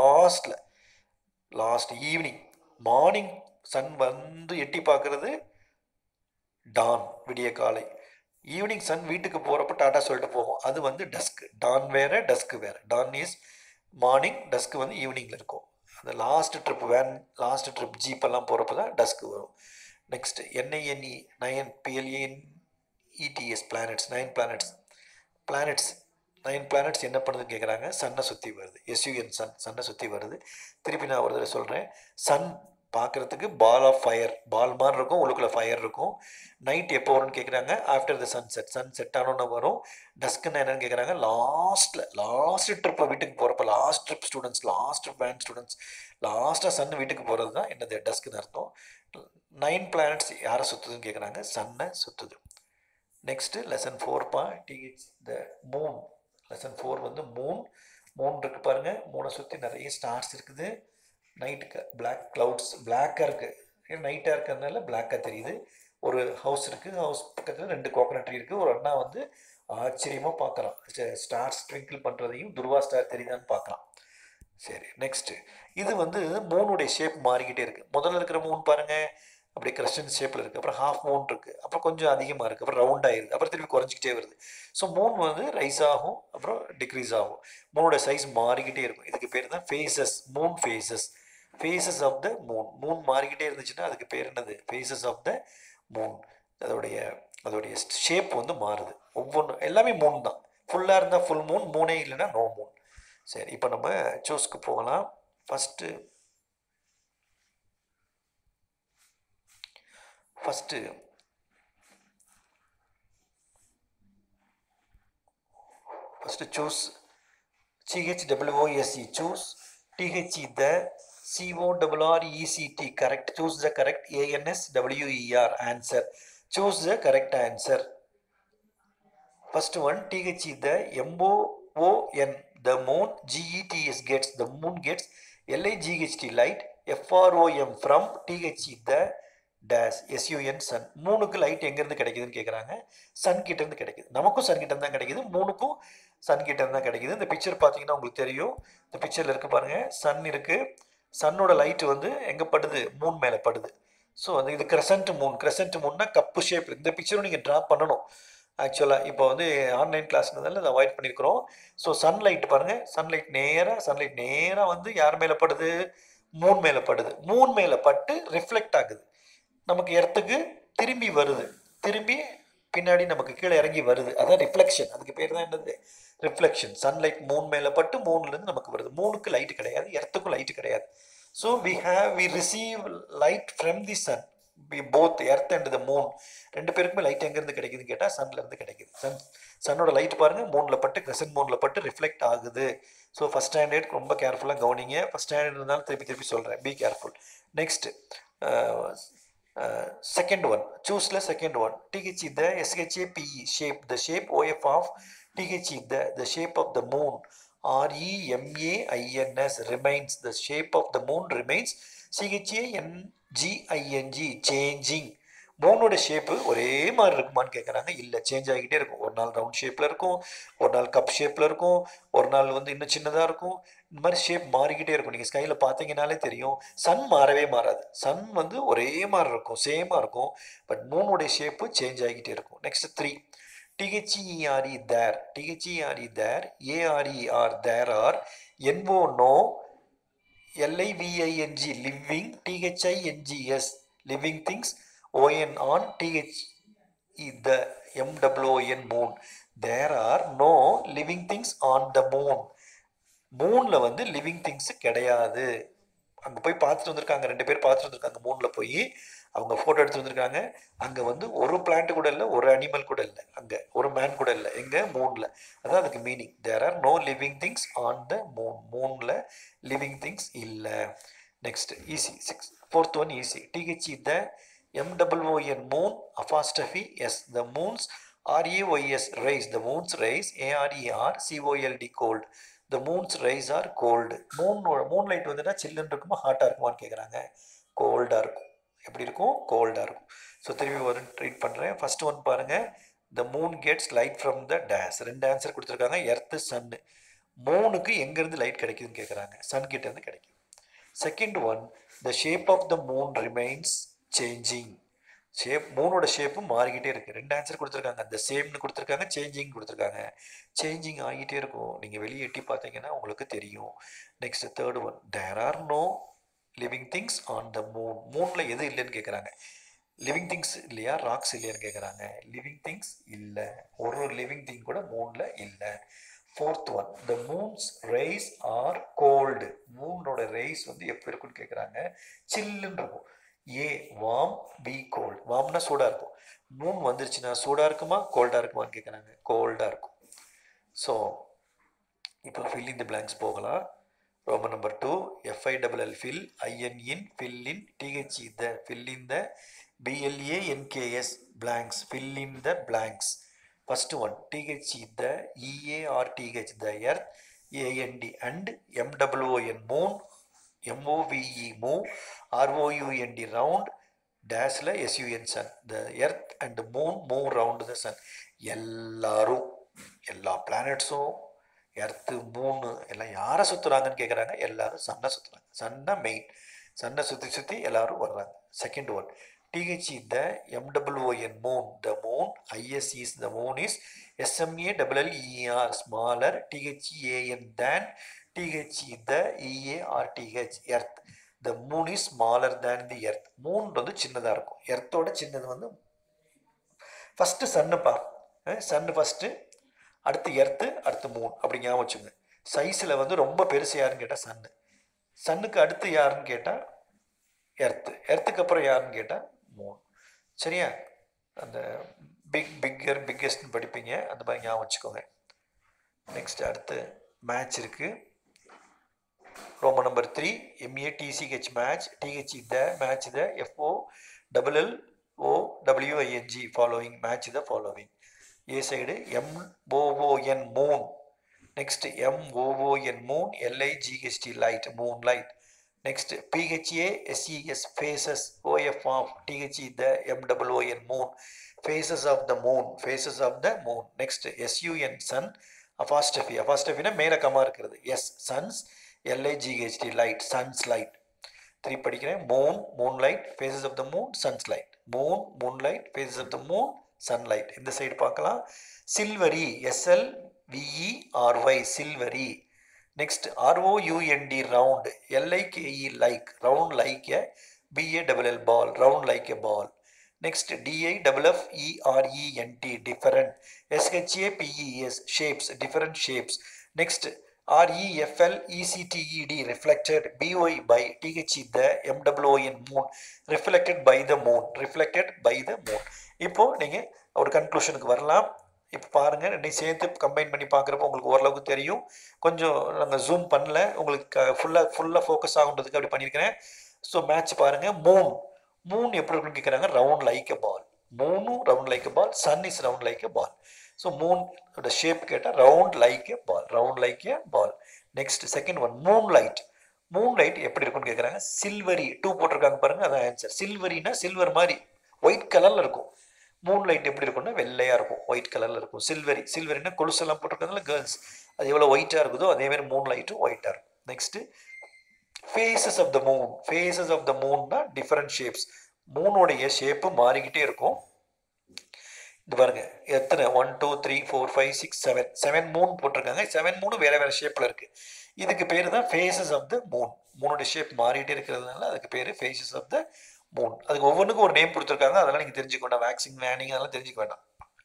Last evening, morning sun வந்து எட்டி பார்க்குறது டான், விடிய காலை. ஈவினிங் சன் வீட்டுக்கு போகிறப்ப டாட்டா சொல்லிட்டு போவோம், அது வந்து டஸ்க்கு. டான் வேறு, டஸ்க்கு வேறு. டான் இஸ் மார்னிங், டஸ்க்கு வந்து ஈவினிங்கில் இருக்கும். அந்த லாஸ்ட் ட்ரிப் ஜீப்பெல்லாம் போகிறப்ப தான் டஸ்க்கு வரும். Next NINE 9, PLANETS planets, 9 planets 9 planets என்ன பண்ணுதுன்னு கேட்குறாங்க. சன்னை சுற்றி வருது, SUN சன், சன்னை சுற்றி வருது. திருப்பி நான் ஒரு தடவை சொல்கிறேன். சன் பார்க்குறதுக்கு பால் ஆஃப் ஃபயர், பால் மாதிரி இருக்கும், உள்ளுக்குள்ளே ஃபயர் இருக்கும். நைட் எப்போ வரும்னு கேட்குறாங்க. After the sunset, sun set ஆனோன்னு வரும். டஸ்க்குன்னு என்னென்னு கேட்குறாங்க. லாஸ்ட் ட்ரிப்பை வீட்டுக்கு போகிறப்ப, last trip students, last trip van students, லாஸ்ட்டாக சன் வீட்டுக்கு போகிறது தான் என்னது, டஸ்க்குன்னு அர்த்தம். 9 பிளானட்ஸ் யாரை சுற்றுதுன்னு கேட்குறாங்க. சன்னை சுற்றுது. Next lesson 4 T H the moon. Lesson 4 வந்து மூன். மூன் இருக்குது பாருங்கள். மூனை சுற்றி நிறைய ஸ்டார்ஸ் இருக்குது. நைட்டுக்கு பிளாக் க்ளவுட்ஸ் பிளாக்காக இருக்குது. நைட்டாக இருக்கிறதுனால பிளாக்காக தெரியுது. ஒரு ஹவுஸ் இருக்குது. ஹவுஸ் பக்கத்தில் 2 கோகனட் ட்ரீ இருக்குது. ஒரு அண்ணா வந்து ஆச்சரியமாக பார்க்குறான். ஸ்டார்ஸ் ட்விங்கிள் பண்ணுறதையும் துருவா ஸ்டார் தெரியுதான்னு பார்க்குறான். சரி, நெக்ஸ்ட்டு இது வந்து மூனுடைய ஷேப் மாறிக்கிட்டே இருக்குது. முதல்ல இருக்கிற மூன் பாருங்கள், அப்படியே கிரஸ்டன் ஷேப்பில் இருக்குது. அப்புறம் ஹாஃப் மூன் இருக்குது. அப்புறம் கொஞ்சம் அதிகமாக இருக்குது. அப்புறம் ரவுண்ட் ஆகிருக்கு. அப்புறம் திருப்பி குறைஞ்சிக்கிட்டே வருது. ஸோ மூன் வந்து ரைஸ் ஆகும், அப்புறம் டிக்ரீஸ் ஆகும். மூனோட சைஸ் மாறிக்கிட்டே இருக்கும். இதுக்கு பேர் தான் phases. Moon phases. Phases of the moon. Moon மாறிக்கிட்டே இருந்துச்சுன்னா அதுக்கு பேர் என்னது? Phases of the moon. அதோடைய அதோடைய ஷேப் வந்து மாறுது. ஒவ்வொன்றும் எல்லாமே மூன் தான். ஃபுல்லாக இருந்தால் ஃபுல் மூன், மூனே இல்லைன்னா நோ மூன். சரி, இப்போ நம்ம சூஸ்க்கு போகலாம். First choose CHWOSE, choose THE the CORRECT, correct. Choose the correct ANSWER, answer. Choose the correct answer. First one, THE the MOON, the moon. GETS, gets, the moon gets. LIGHT, light. FROM, from. THE the dash SUN, sun. மூணுக்கு light எங்கேருந்து கிடைக்குதுன்னு கேட்குறாங்க. Sun கிட்டேருந்து கிடைக்குது. நமக்கும் Sun கிட்டேருந்து தான் கிடைக்குது, மூணுக்கும் சன் கிட்டேருந்து தான் கிடைக்குது. இந்த பிக்சர் பார்த்தீங்கன்னா உங்களுக்கு தெரியும். இந்த பிக்சரில் இருக்குது பாருங்கள், சன் இருக்குது. சன்னோட லைட்டு வந்து எங்கே படுது? மூன் மேலே படுது. ஸோ வந்து இது கிரசன்ட் மூன். கிரசன்ட் மூன்னா கப்பு ஷேப். இந்த பிக்சரும் நீங்கள் ட்ரா பண்ணணும். ஆக்சுவலாக இப்போ வந்து ஆன்லைன் கிளாஸ்னால அதை அவாய்ட் பண்ணியிருக்கிறோம். ஸோ சன்லைட் பாருங்கள், சன்லைட் நேராக வந்து யார் மேலே படுது? மூன் மேலே படுது. மூன் மேலே பட்டு ரிஃப்ளெக்ட் ஆகுது, நமக்கு எர்த்துக்கு திரும்பி வருது. திரும்பி பின்னாடி நமக்கு கீழே இறங்கி வருது. அதான் ரிஃப்ளெக்ஷன். அதுக்கு பேர் தான் என்னது? ரிஃப்ளெக்ஷன். சன்லைட் மூன் மேலே பட்டு மூணுலேருந்து நமக்கு வருது. மூணுக்கு லைட் கிடையாது, எர்த்துக்கும் லைட் கிடையாது. So we receive light from the sun. both earth and the moon, ரெண்டு பேருக்குமே லைட் எங்கேருந்து கிடைக்குதுன்னு கேட்டால் சன்லேருந்து கிடைக்குது. சன்னோட லைட் பாருங்கள், மூணில் பட்டு கிரசன்ட் மூனில் பட்டு ரிஃப்ளெக்ட் ஆகுது. ஸோ ஃபஸ்ட் ஸ்டாண்டர்ட் ரொம்ப கேர்ஃபுல்லாக கவனிங்க. ஃபஸ்ட் ஸ்டாண்டர்ட் இருந்தாலும் திருப்பி சொல்கிறேன், be careful. Next second one, choose the second one. THE the SHAPE, shape, the shape OF of THE the shape of the moon. REMAINS, remains, the shape of the moon remains. CHANGING, changing. மூனோட shape ஒரே மாதிரி இருக்குமான்னு கேட்குறாங்க. இல்லை, change ஆகிக்கிட்டே இருக்கும். ஒரு நாள் ரவுண்ட் ஷேப்பில் இருக்கும், ஒரு நாள் கப் ஷேப்பில் இருக்கும், ஒரு நாள் வந்து இன்னும் சின்னதாக இருக்கும். இந்த மாதிரி ஷேப் மாறிக்கிட்டே இருக்கும். நீங்கள் ஸ்கையில் பார்த்தீங்கனாலே தெரியும். சன் மாறவே மாறாது. சன் வந்து ஒரே மாதிரி இருக்கும், சேமாக இருக்கும். பட் மூனோடைய ஷேப்பு சேஞ்ச் ஆகிக்கிட்டே இருக்கும். Next 3, THERE, there. THERE, there. ARER, there are. NO, no. LIVING, living. THINGS, living things. ON, on. THE the MWON, moon. There are no living things on the moon. மூனில் வந்து living things கிடையாது. அங்கே போய் பார்த்துட்டு வந்திருக்காங்க, 2 பேர் பார்த்துட்டு வந்திருக்காங்க. மூனில் போய் அவங்க ஃபோட்டோ எடுத்து வந்திருக்காங்க. அங்கே வந்து ஒரு பிளான்ட் கூட இல்லை, ஒரு அனிமல் கூட இல்லை, அங்கே ஒரு மேன் கூட இல்லை. எங்கே? மூனில். அதான் அதுக்கு meaning. There are no living things on the moon. மூனில் லிவிங் திங்ஸ் இல்லை. Next easy. 4th one easy. THE the MWON, moon, apostrophe S, the moons. RAYS, rays, the moon's rays. ARER, COLD, cold. The moon's rays are cold. Moon light வந்துட்டா சில்லுன்னு இருக்குமா, ஹாட்டாக இருக்குமான்னு கேட்குறாங்க. கோல்டாக இருக்கும். எப்படி இருக்கும்? கோல்டாக இருக்கும். ஸோ திரும்பி ஒரு ட்ரீட் பண்ணுறேன். ஃபர்ஸ்ட் ஒன் பாருங்கள், the moon gets light from the dash. 2 answer கொடுத்துருக்காங்க, எர்த்து, சன்னு. மூணுக்கு எங்கேருந்து லைட் கிடைக்குதுன்னு கேட்குறாங்க. சன் கிட்டேருந்து கிடைக்கும். Second one, the shape of the moon remains changing. மூனோட ஷேப்பும் மாறிக்கிட்டே இருக்குது. 2 ஆன்சர் கொடுத்துருக்காங்க. அந்த சேம்னு கொடுத்துருக்காங்க, சேஞ்சிங் கொடுத்துருக்காங்க. சேஞ்சிங் ஆகிட்டே இருக்கும். நீங்கள் வெளியே எட்டி பார்த்தீங்கன்னா உங்களுக்கு தெரியும். Next third one, there are no living things on the moon. மூனில் எது இல்லைன்னு கேட்குறாங்க. லிவிங் திங்ஸ் இல்லையா, ராக்ஸ் இல்லையான்னு கேட்குறாங்க. லிவிங் திங்ஸ் இல்லை, ஒரு லிவிங் திங் கூட மூனில் இல்லை. 4th one, the moon's rays are cold. மூனோட ரேஸ் வந்து எப்போ இருக்குன்னு கேட்குறாங்க. சில்லுன்னு இருக்கும். A warm, B cold. வார்ம்னா சூடாக இருக்கும். மூன் வந்துருச்சுன்னா சூடாக இருக்குமா, கோல்டாக இருக்குமான்னு கேட்குறாங்க. கோல்டாக இருக்கும். ஸோ இப்போ ஃபில் இன் தி பிளாங்க்ஸ் போகலாம். Roman number 2, FILL, fill, IN, fill in. THE the, fill in the. BLANKS, blanks, fill in the blanks. First one, TH the EARTH the earth, AND and MWON moon, MOVE move, ROUND round, dash la SUN sun. The earth and the moon move round the sun. எல்லாரும் எல்லா பிளானட்ஸும் earth மூணு எல்லாம் யாரை சுற்றுறாங்கன்னு கேட்குறாங்க. எல்லாரும் சன்னை சுற்றுறாங்க. சன்னை main. சன்னை சுற்றி சுற்றி எல்லாரும் வர்றாங்க. Second one, TH the MWON moon, the moon, IS is the moon is SMALLER smaller, THEAN than, TH the EARTH earth. The moon is smaller than the earth. Moon வந்து சின்னதாக இருக்கும். எர்த்தோட சின்னது வந்து ஃபஸ்ட்டு சன்னுப்பா. சன்னு ஃபஸ்ட்டு, அடுத்து earth, அடுத்து moon. அப்படி ஞாபகம் வச்சுங்க. சைஸில் வந்து ரொம்ப பெருசு யாருன்னு கேட்டால் சன்னு. சன்னுக்கு அடுத்து யாருன்னு கேட்டால் எர்த்து. எர்த்துக்கு அப்புறம் யாருன்னு கேட்டால் மூன். சரியா? அந்த பிக்கெஸ்ட்னு படிப்பீங்க, அந்த மாதிரி ஞாபகம் வச்சுக்கோங்க. நெக்ஸ்ட் அடுத்து மேட்ச் இருக்குது. Roman number 3, MATCH match, TH the match the FOLLOWING following, match the following. A side MOON Moon. Next MOON Moon, LIGHT light, Moon light. Next, PHASES faces, OF of, TH the MWON moon, faces of the moon, faces of the moon. Next, SUN sun, apostrophe, apostrophe na மேல comma இருக்கிறது. S suns, LIGHT light, sun's light. 3 படிக்கிறேன். moon, moonlight, faces of the moon, sun's light. moon, moonlight, faces of the moon, sunlight. இந்த side பார்க்கலாம். silvery, SLVERY, silvery. Next, ROUND round, LIKE like, round like a BALL ball, round like a ball. Next, DIFFERENT different, SHAPES shapes, different shapes. Next, REFLECTED reflected, BY by, TH the MWON moon, reflected by the moon, reflected by the moon. இப்போ நீங்கள் ஒரு கன்க்ளூஷனுக்கு வரலாம். இப்போ பாருங்கள், ரெண்டையும் சேர்த்து combine பண்ணி பார்க்குறப்போ உங்களுக்கு ஓரளவுக்கு தெரியும். கொஞ்சம் நாங்கள் ஜூம் பண்ணல, உங்களுக்கு ஃபுல்லாக ஃபோக்கஸ் ஆகுன்றதுக்கு அப்படி பண்ணியிருக்கிறேன். ஸோ மேட்ச் பாருங்கள். மூன் எப்படி இருக்குன்னு கேட்குறாங்க. Round like a ball. மூணும் round like a ball, sun is round like a ball. So மூனோட ஷேப் கேட்டால் round like a ball, round like a ball. Next second one, moon light எப்படி இருக்குன்னு கேட்குறாங்க. சில்வரி 2 போட்டிருக்காங்க பாருங்கள், அதான் ஆன்சர். சில்வரினா சில்வர் மாதிரி ஒயிட் கலரில் இருக்கும். மூன் லைட் எப்படி இருக்கும்னா வெள்ளையாக இருக்கும், ஒயிட் கலரில் இருக்கும். சில்வரினா கொலுசெல்லாம் போட்டிருக்கிறதுனால கேர்ள்ஸ் அது எவ்வளோ ஒயிட்டாக இருக்குதோ அதேமாதிரி மூன் லைட்டும் ஒயிட்டாக இருக்கும். Next phases of the moon. Phases of the மூன்னா டிஃப்ரெண்ட் ஷேப்ஸ். மூனுடைய ஷேப்பு மாறிக்கிட்டே இருக்கும். இது பாருங்க, எத்தனை 1 2 3 4 5 6 7 மூன் போட்டிருக்காங்க. 7 மூணு வேறு வேறு ஷேப்பில் இருக்குது. இதுக்கு பேர் தான் ஃபேஸஸ் ஆஃப் த மூன். மூனுடைய ஷேப் மாறிட்டே இருக்கிறதுனால அதுக்கு பேர் ஃபேஸஸ் ஆஃப் த மூன். அதுக்கு ஒவ்வொன்றுக்கும் ஒரு நேம் கொடுத்துருக்காங்க, அதெல்லாம் நீங்கள் தெரிஞ்சுக்க வேண்டாம். வேக்சிங், வேனிங் அதெல்லாம் தெரிஞ்சுக்க வேண்டாம்.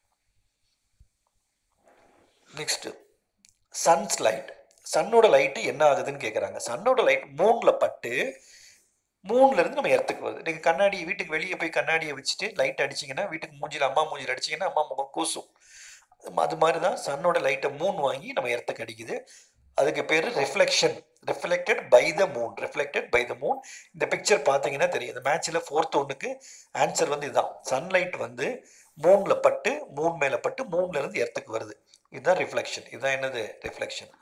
Next sun's light. சன்னோட லைட்டு என்ன ஆகுதுன்னு கேட்குறாங்க. சன்னோட லைட் மூணில் பட்டு மூணுலேருந்து நம்ம எர்த்துக்கு வருது. நீங்கள் கண்ணாடி வீட்டுக்கு வெளியே போய் கண்ணாடியை வச்சுட்டு லைட் அடிச்சிங்கன்னா, வீட்டுக்கு மூஞ்சில் அம்மா மூஞ்சில் அடிச்சிங்கன்னா அம்மா முகம் கூசும். அது மாதிரி தான் சன்னோட லைட்டை மூன் வாங்கி நம்ம எர்த்துக்கு அடிக்குது. அதுக்கு பேர் reflection, reflected by the moon, reflected by the moon. இந்த பிக்சர் பார்த்தீங்கன்னா தெரியும். இந்த மேட்ச்சில் 4th ஒன்றுக்கு ஆன்சர் வந்து இதுதான். சன்லைட் வந்து மூணில் பட்டு, மூன் மேலே பட்டு மூணுலேருந்து எர்த்துக்கு வருது. இதுதான் ரிஃப்ளெக்ஷன். இதுதான் என்னது? ரிஃப்ளெக்ஷன்.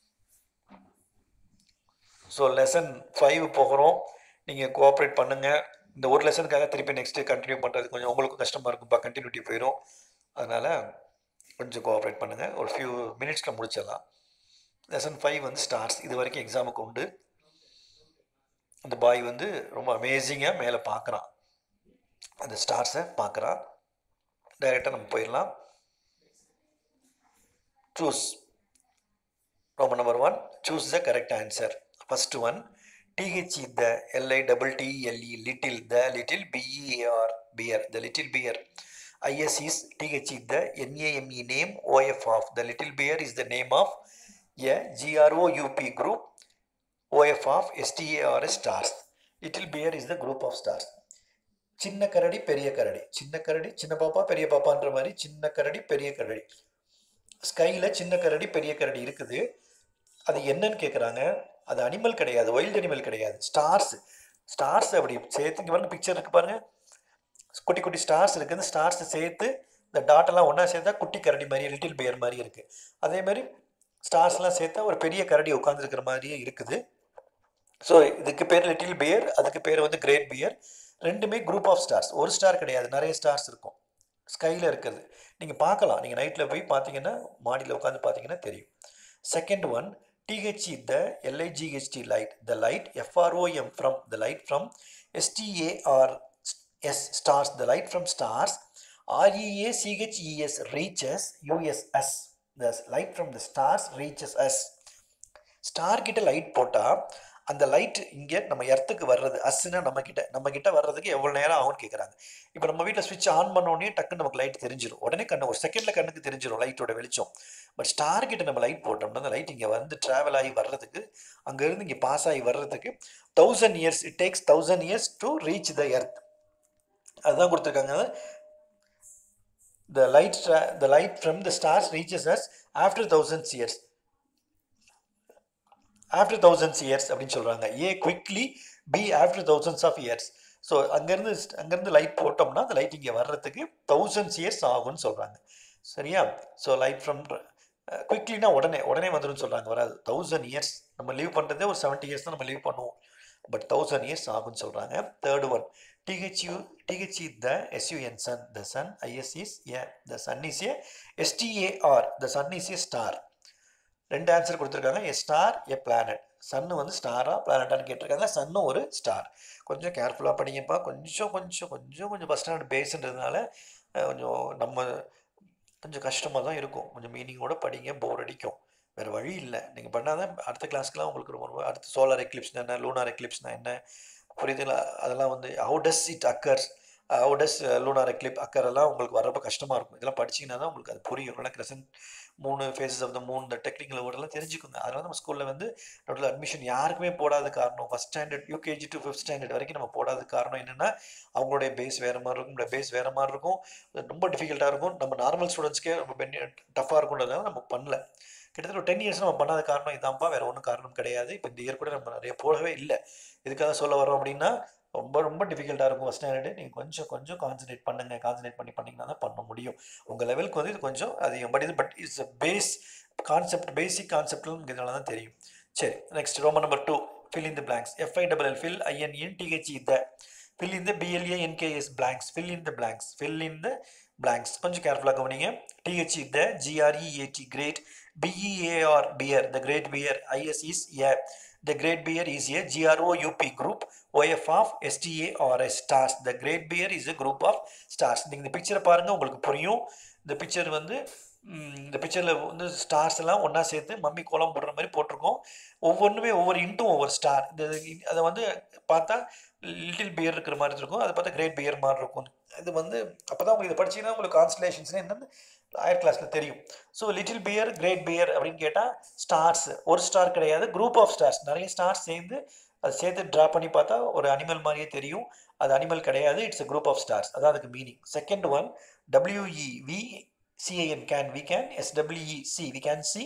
ஸோ லெசன் 5 போகிறோம். நீங்கள் கோஆப்ரேட் பண்ணுங்கள். இந்த ஒரு லெசனுக்காக திருப்பி நெக்ஸ்ட்டு கண்டினியூ பண்ணுறது கொஞ்சம் உங்களுக்கும் கஷ்டமாக இருக்கும்ப்பா, கண்டினியூட்டி போயிடும். அதனால் கொஞ்சம் கோஆப்ரேட் பண்ணுங்கள். ஒரு ஃபியூ மினிட்ஸில் முடிச்சிடலாம். லெசன் 5 வந்து ஸ்டார்ஸ். இது வரைக்கும் எக்ஸாமுக்கு உண்டு. அந்த பாய் வந்து ரொம்ப அமேசிங்காக மேலே பார்க்குறான், அந்த ஸ்டார்ஸை பார்க்குறான். டைரெக்டாக நம்ம போயிடலாம். Choose. Roman number 1, choose the correct answer. First one, TH the LITTLE little, the little, BEAR beer, the little beer. IS is TH the NAME name, OF of, the little beer is the name of a GROUP group, OF of STARS stars. Little beer is the group of stars. சின்ன கரடி பெரிய கரடி, சின்ன கரடி சின்ன பாப்பா பெரிய பாப்பான்ற மாதிரி சின்ன கரடி பெரிய கரடி. ஸ்கையில் சின்ன கரடி பெரிய கரடி இருக்குது. அது என்னன்னு கேட்குறாங்க. அது அனிமல் கிடையாது, வைல்டு அனிமல் கிடையாது, ஸ்டார்ஸ். ஸ்டார்ஸ் அப்படி சேர்த்து இங்கே பாருங்க, பிக்சர் இருக்குது பாருங்கள். குட்டி குட்டி ஸ்டார்ஸ் இருக்குது. இந்த ஸ்டார்ஸை சேர்த்து இந்த டாட்டெல்லாம் ஒன்றா சேர்த்தா குட்டி கரடி மாதிரி லிட்டில் பியர் மாதிரி இருக்குது. அதே மாதிரி ஸ்டார்ஸ்லாம் சேர்த்தா ஒரு பெரிய கரடி உட்காந்துருக்கிற மாதிரியே இருக்குது. ஸோ இதுக்கு பேர் லிட்டில் பியர், அதுக்கு பேர் வந்து கிரேட் பியர். ரெண்டுமே குரூப் ஆஃப் ஸ்டார்ஸ். ஒரு ஸ்டார் கிடையாது, நிறைய ஸ்டார்ஸ் இருக்கும் ஸ்கையில் இருக்கிறது. நீங்கள் பார்க்கலாம், நீங்கள் நைட்டில் போய் பார்த்தீங்கன்னா மாடியில் உட்காந்து பார்த்தீங்கன்னா தெரியும். Second one THE the LIGHT light, the light FROM from the light from STARS stars, the light from stars REACHES reaches USS, the light from the stars reaches us. Star கிட்ட லைட் போட்டால் அந்த light இங்கே நம்ம எர்த்துக்கு வர்றது அஸ்ஸுன்னா நம்ம கிட்ட வர்றதுக்கு எவ்வளோ நேரம் ஆகும்னு கேட்குறாங்க. இப்போ நம்ம வீட்டில் ஸ்விட்ச் ஆன் பண்ணோடனே டக்குன்னு நமக்கு லைட் தெரிஞ்சிடும், உடனே ஒரு செகண்டில் கண்ணுக்கு தெரிஞ்சிடும் லைட்டோட வெளிச்சம். பட் ஸ்டார் கிட்ட நம்ம லைட் போட்டோம்னா அந்த லைட் இங்கே வந்து ட்ராவல் ஆகி வர்றதுக்கு, அங்கேருந்து இங்கே பாஸ் ஆகி வர்றதுக்கு 1000 years, it takes 1000 years to reach the earth. அதுதான் கொடுத்துருக்காங்க. the light from the stars reaches us after 1000 years. After 1000 years அப்படின்னு சொல்கிறாங்க. Quickly be after 1000s of years. So அங்கேருந்து லைட் போட்டோம்னா அந்த லைட் இங்கே வர்றதுக்கு 1000 years ஆகும்னு சொல்கிறாங்க. சரியா? ஸோ லைட் ஃப்ரம் குவிக்லினா உடனே வந்துடும் சொல்கிறாங்க, வராது. 1000 years நம்ம லீவ் பண்ணுறதே ஒரு 70 years தான் நம்ம லீவ் பண்ணுவோம், பட் 1000 years ஆகும்னு சொல்கிறாங்க. Third one THE the SUN sun, the sun IS is the sun is a STAR, the sun is a star. ரெண்டு ஆன்சர் கொடுத்துருக்காங்க, எ ஸ்டார் எ பிளானட். சன்னு வந்து ஸ்டாரா பிளானட்டான்னு கேட்டிருக்காங்க. சன்னு ஒரு ஸ்டார். கொஞ்சம் கேர்ஃபுல்லாக படிங்கப்பா. கொஞ்சம் ஃபஸ்ட் ஸ்டாண்டர்ட் பேஸுன்றதுனால கொஞ்சம் கஷ்டமாக தான் இருக்கும். கொஞ்சம் மீனிங்கோட படிங்க, போர் அடிக்கும், வேறு வழி இல்லை. நீங்கள் பண்ணாதான் அடுத்த கிளாஸ்க்கெலாம் உங்களுக்கு ரொம்ப அடுத்த சோலார் எக்லிப்ஸ்னா என்ன, லூனார் எக்லிப்ஸ்னா என்ன, புரியுதுங்களா? அதெல்லாம் வந்து how does it occurs, how does lunar occur எல்லாம் உங்களுக்கு வரப்போ கஷ்டமாக இருக்கும். இதெல்லாம் படிச்சிங்கன்னா தான் உங்களுக்கு அது புரியும். இல்லைனா crescent 3 phases of the moon, இந்த டெக்னிக்கல் வேர்டெல்லாம் தெரிஞ்சுக்கோங்க. அதனால நம்ம ஸ்கூலில் வந்து டோட்டல் அட்மிஷன் யாருக்குமே போடாத காரணம், first standard UKG to 5th standard வரைக்கும் நம்ம போடாத காரணம் என்னென்னா, அவங்களுடைய பேஸ் வேறு மாதிரி இருக்கும், நம்மளுடைய பேஸ் வேறு மாதிரி இருக்கும், ரொம்ப டிஃபிகல்ட்டாக இருக்கும். நம்ம நார்மல் ஸ்டூடெண்ட்ஸ்க்கே ரொம்ப டஃப்பாக இருக்குன்றதுனால நம்ம பண்ணல. கிட்டத்தட்ட ஒரு 10 years நம்ம பண்ணாத காரணம் இதான்ப்பா, வேறு ஒன்றும் காரணம் கிடையாது. இப்போ இந்த இயர் கூட நம்ம நிறைய போடவே இல்லை. இதுக்காக சொல்ல வரோம் அப்படின்னா, ரொம்ப டிஃபிகல்ட்டாக இருக்கும் ஃபஸ்ட் ஸ்டாண்டர்டு. நீங்கள் கொஞ்சம் கான்சன்ட்ரேட் பண்ணுங்கள். கான்சன்ட்ரேட் பண்ணிங்கன்னா தான் பண்ண முடியும். உங்கள் லெவலுக்கு வந்து இது கொஞ்சம் அதிகம், பட் இட்ஸ் அ பேசிக் கான்செப்ட்ங்கிறதுனால தான் தெரியும். சரி, next Roman number 2, fill in the blanks. FILL fill INN THE the, fill in the BLANKS blanks, fill in the blanks. கொஞ்சம் கேர்ஃபுல்லாக கவனிங்க. THE the, GREAT great, BEAR beer, the great beer, IS is the great beer is a GROUP group, OF of STARS stars, the great beer is a group of stars. நீங்கள் இந்த பிக்சரை பாருங்கள், உங்களுக்கு புரியும். இந்த பிக்சர் வந்து இந்த பிக்சரில் வந்து ஸ்டார்ஸ் எல்லாம் ஒன்றா சேர்த்து மம்மி கோலம் போடுற மாதிரி போட்டிருக்கோம். ஒவ்வொன்றுமே ஒவ்வொரு இன்ட்டும் ஒவ்வொரு ஸ்டார். அதை வந்து பார்த்தா லிட்டில் பியர் இருக்கிற மாதிரி இருக்கும், அதை பார்த்தா கிரேட் பியர் மாதிரி இருக்கும். இது வந்து அப்போ தான் உங்களுக்கு இதை படிச்சிங்கன்னா உங்களுக்கு கான்ஸ்டலேஷன்ஸ்னு என்னென்னு ஹையர் கிளாஸில் தெரியும். So little bear, great bear அப்படின்னு கேட்டால் ஸ்டார்ஸ் ஒரு ஸ்டார் கிடையாது, குரூப் ஆஃப் ஸ்டார்ஸ், நிறைய ஸ்டார்ஸ் சேர்ந்து அதை சேர்த்து ட்ரா பண்ணி பார்த்தா ஒரு அனிமல் மாதிரியே தெரியும். அது அனிமல் கிடையாது, it's a group of stars. அதான் அதுக்கு meaning. Second one WEVCAN can, we can, SWEC we can see,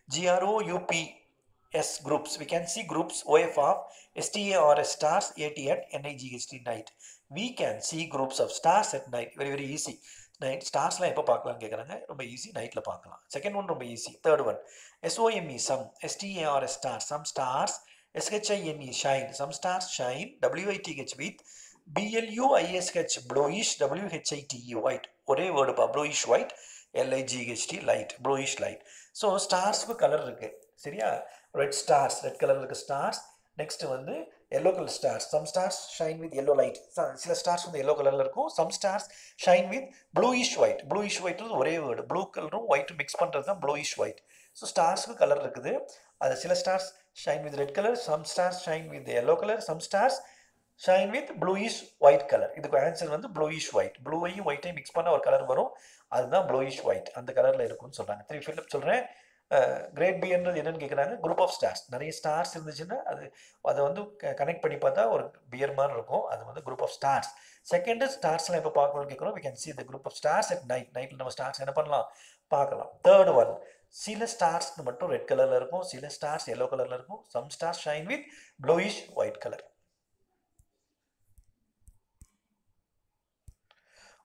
GROUPS groups we can see groups, OF of STARS stars, AT at NIGHT night. We can see groups of stars at night. very easy. Night ஸ்டார்ஸ்லாம் எப்போ பார்க்கலாம்னு கேட்குறாங்க, ரொம்ப easy, நைட்டில் பார்க்கலாம். Second one ரொம்ப easy. Third one SOME some, STARS star, some stars, SHINE shine, some stars shine, WITH with, BLUISH bluish, WHITE white. ஒரே வேர்டுப்பா, bluish white, LIGHT light, bluish light. ஸோ ஸ்டார்ஸுக்கு கலர் இருக்குது, சரியா? ரெட் ஸ்டார்ஸ், ரெட் கலர் இருக்குது stars. நெக்ஸ்ட் வந்து yellow colour stars, some stars shine with yellow light. சில ஸ்டார்ஸ் வந்து எல்லோ கலரில் இருக்கும், some stars shine with bluish white. Bluish ஒயிட்னு ஒரே வேர்டு, ப்ளூ கலரும் ஒயிட்டும் மிக்ஸ் பண்ணுறது தான் ப்ளூயிஷ் ஒயிட். ஸோ ஸ்டார்ஸுக்கு கலர் இருக்குது. அது சில stars shine with red colour, some stars shine with yellow colour, some stars shine with bluish white colour. இதுக்கு ஆன்சர் வந்து ப்ளூயிஷ் ஒயிட். ப்ளூவையும் ஒயிட்டையும் மிக்ஸ் பண்ண ஒரு கலர் வரும், அதுதான் ப்ளூயிஷ் ஒயிட். அந்த கலரில் இருக்கும்னு சொல்கிறாங்க. 3 ஃபில்லப் சொல்கிறேன். கிரேட் பியர்ன்றது என்னன்னு கேட்குறாங்க, குரூப் ஆஃப் ஸ்டார்ஸ். நிறைய ஸ்டார்ஸ் இருந்துச்சுன்னா அதை வந்து கனெக்ட் பண்ணி பார்த்தா ஒரு பியர் மாதிரி இருக்கும், அது வந்து குரூப் ஆஃப் ஸ்டார்ஸ். செகண்ட் ஸ்டார்ஸ்லாம் எப்போ பார்க்கணும்னு கேட்குறோம், we can see the group of stars at night. நைட்டில் நம்ம ஸ்டார்ஸ் என்ன பண்ணலாம், பார்க்கலாம். தேர்ட் ஒன், சில ஸ்டார்ஸ் மட்டும் ரெட் கலரில் இருக்கும், சில ஸ்டார்ஸ் எல்லோ கலரில் இருக்கும், some stars shine with bluish white colour.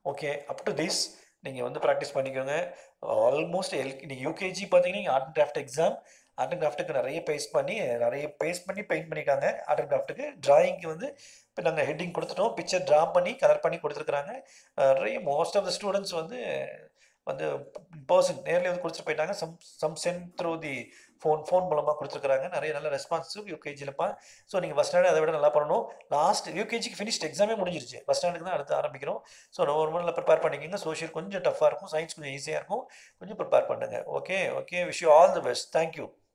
Okay. Up to this நீங்க வந்து பிராக்டிஸ் பண்ணிக்கோங்க. ஆல்மோஸ்ட் நீங்க யூகேஜி பார்த்தீங்கன்னா, நீங்க art and craft exam, art and கிராஃப்ட்டுக்கு நெறைய பேஸ்ட் பண்ணி பெயிண்ட் பண்ணியிருக்காங்க. Art and கிராஃப்ட்டுக்கு. டிராயிங்க்கு வந்து இப்ப நாங்க ஹெட்டிங் குடுத்துட்டோம். பிக்சர் டிரா பண்ணி, கலர் பண்ணி குடுத்துருக்காங்க. நெறைய மோஸ்ட் ஆஃப் த ஸ்டூடண்ட்ஸ் வந்து வந்து பெர்சன் நேர்லயே வந்து குடுத்துட்டு போயிட்டாங்க. Some sent through the phone மூலமா குடுத்துருக்காங்க. நெறைய நல்ல ரெஸ்பான்ஸ் யூகேஜிலப்பா. ஸோ நீங்க ஃபர்ஸ்ட் ஸ்டாண்டர்ட் அதை விட நல்லா பண்ணணும். லாஸ்ட் யூகேஜிக்கு ஃபினிஷ்ட் எக்ஸாமே முடிஞ்சிருச்சு. ஃபர்ஸ்ட் ஸ்டாண்டர்டுக்கு தான் அடுத்து ஆரம்பிக்கிறோம். ஸோ ஒரு மந்த்ல ப்ரிப்பேர் பண்ணிக்கங்க. சோஷியல் கொஞ்சம் டஃப்பா இருக்கும். சயின்ஸ் கொஞ்சம் ஈஸியா இருக்கும். கொஞ்சம் ப்ரிப்பேர் பண்ணுங்க. Okay, okay. Wish you all the best. Thank you.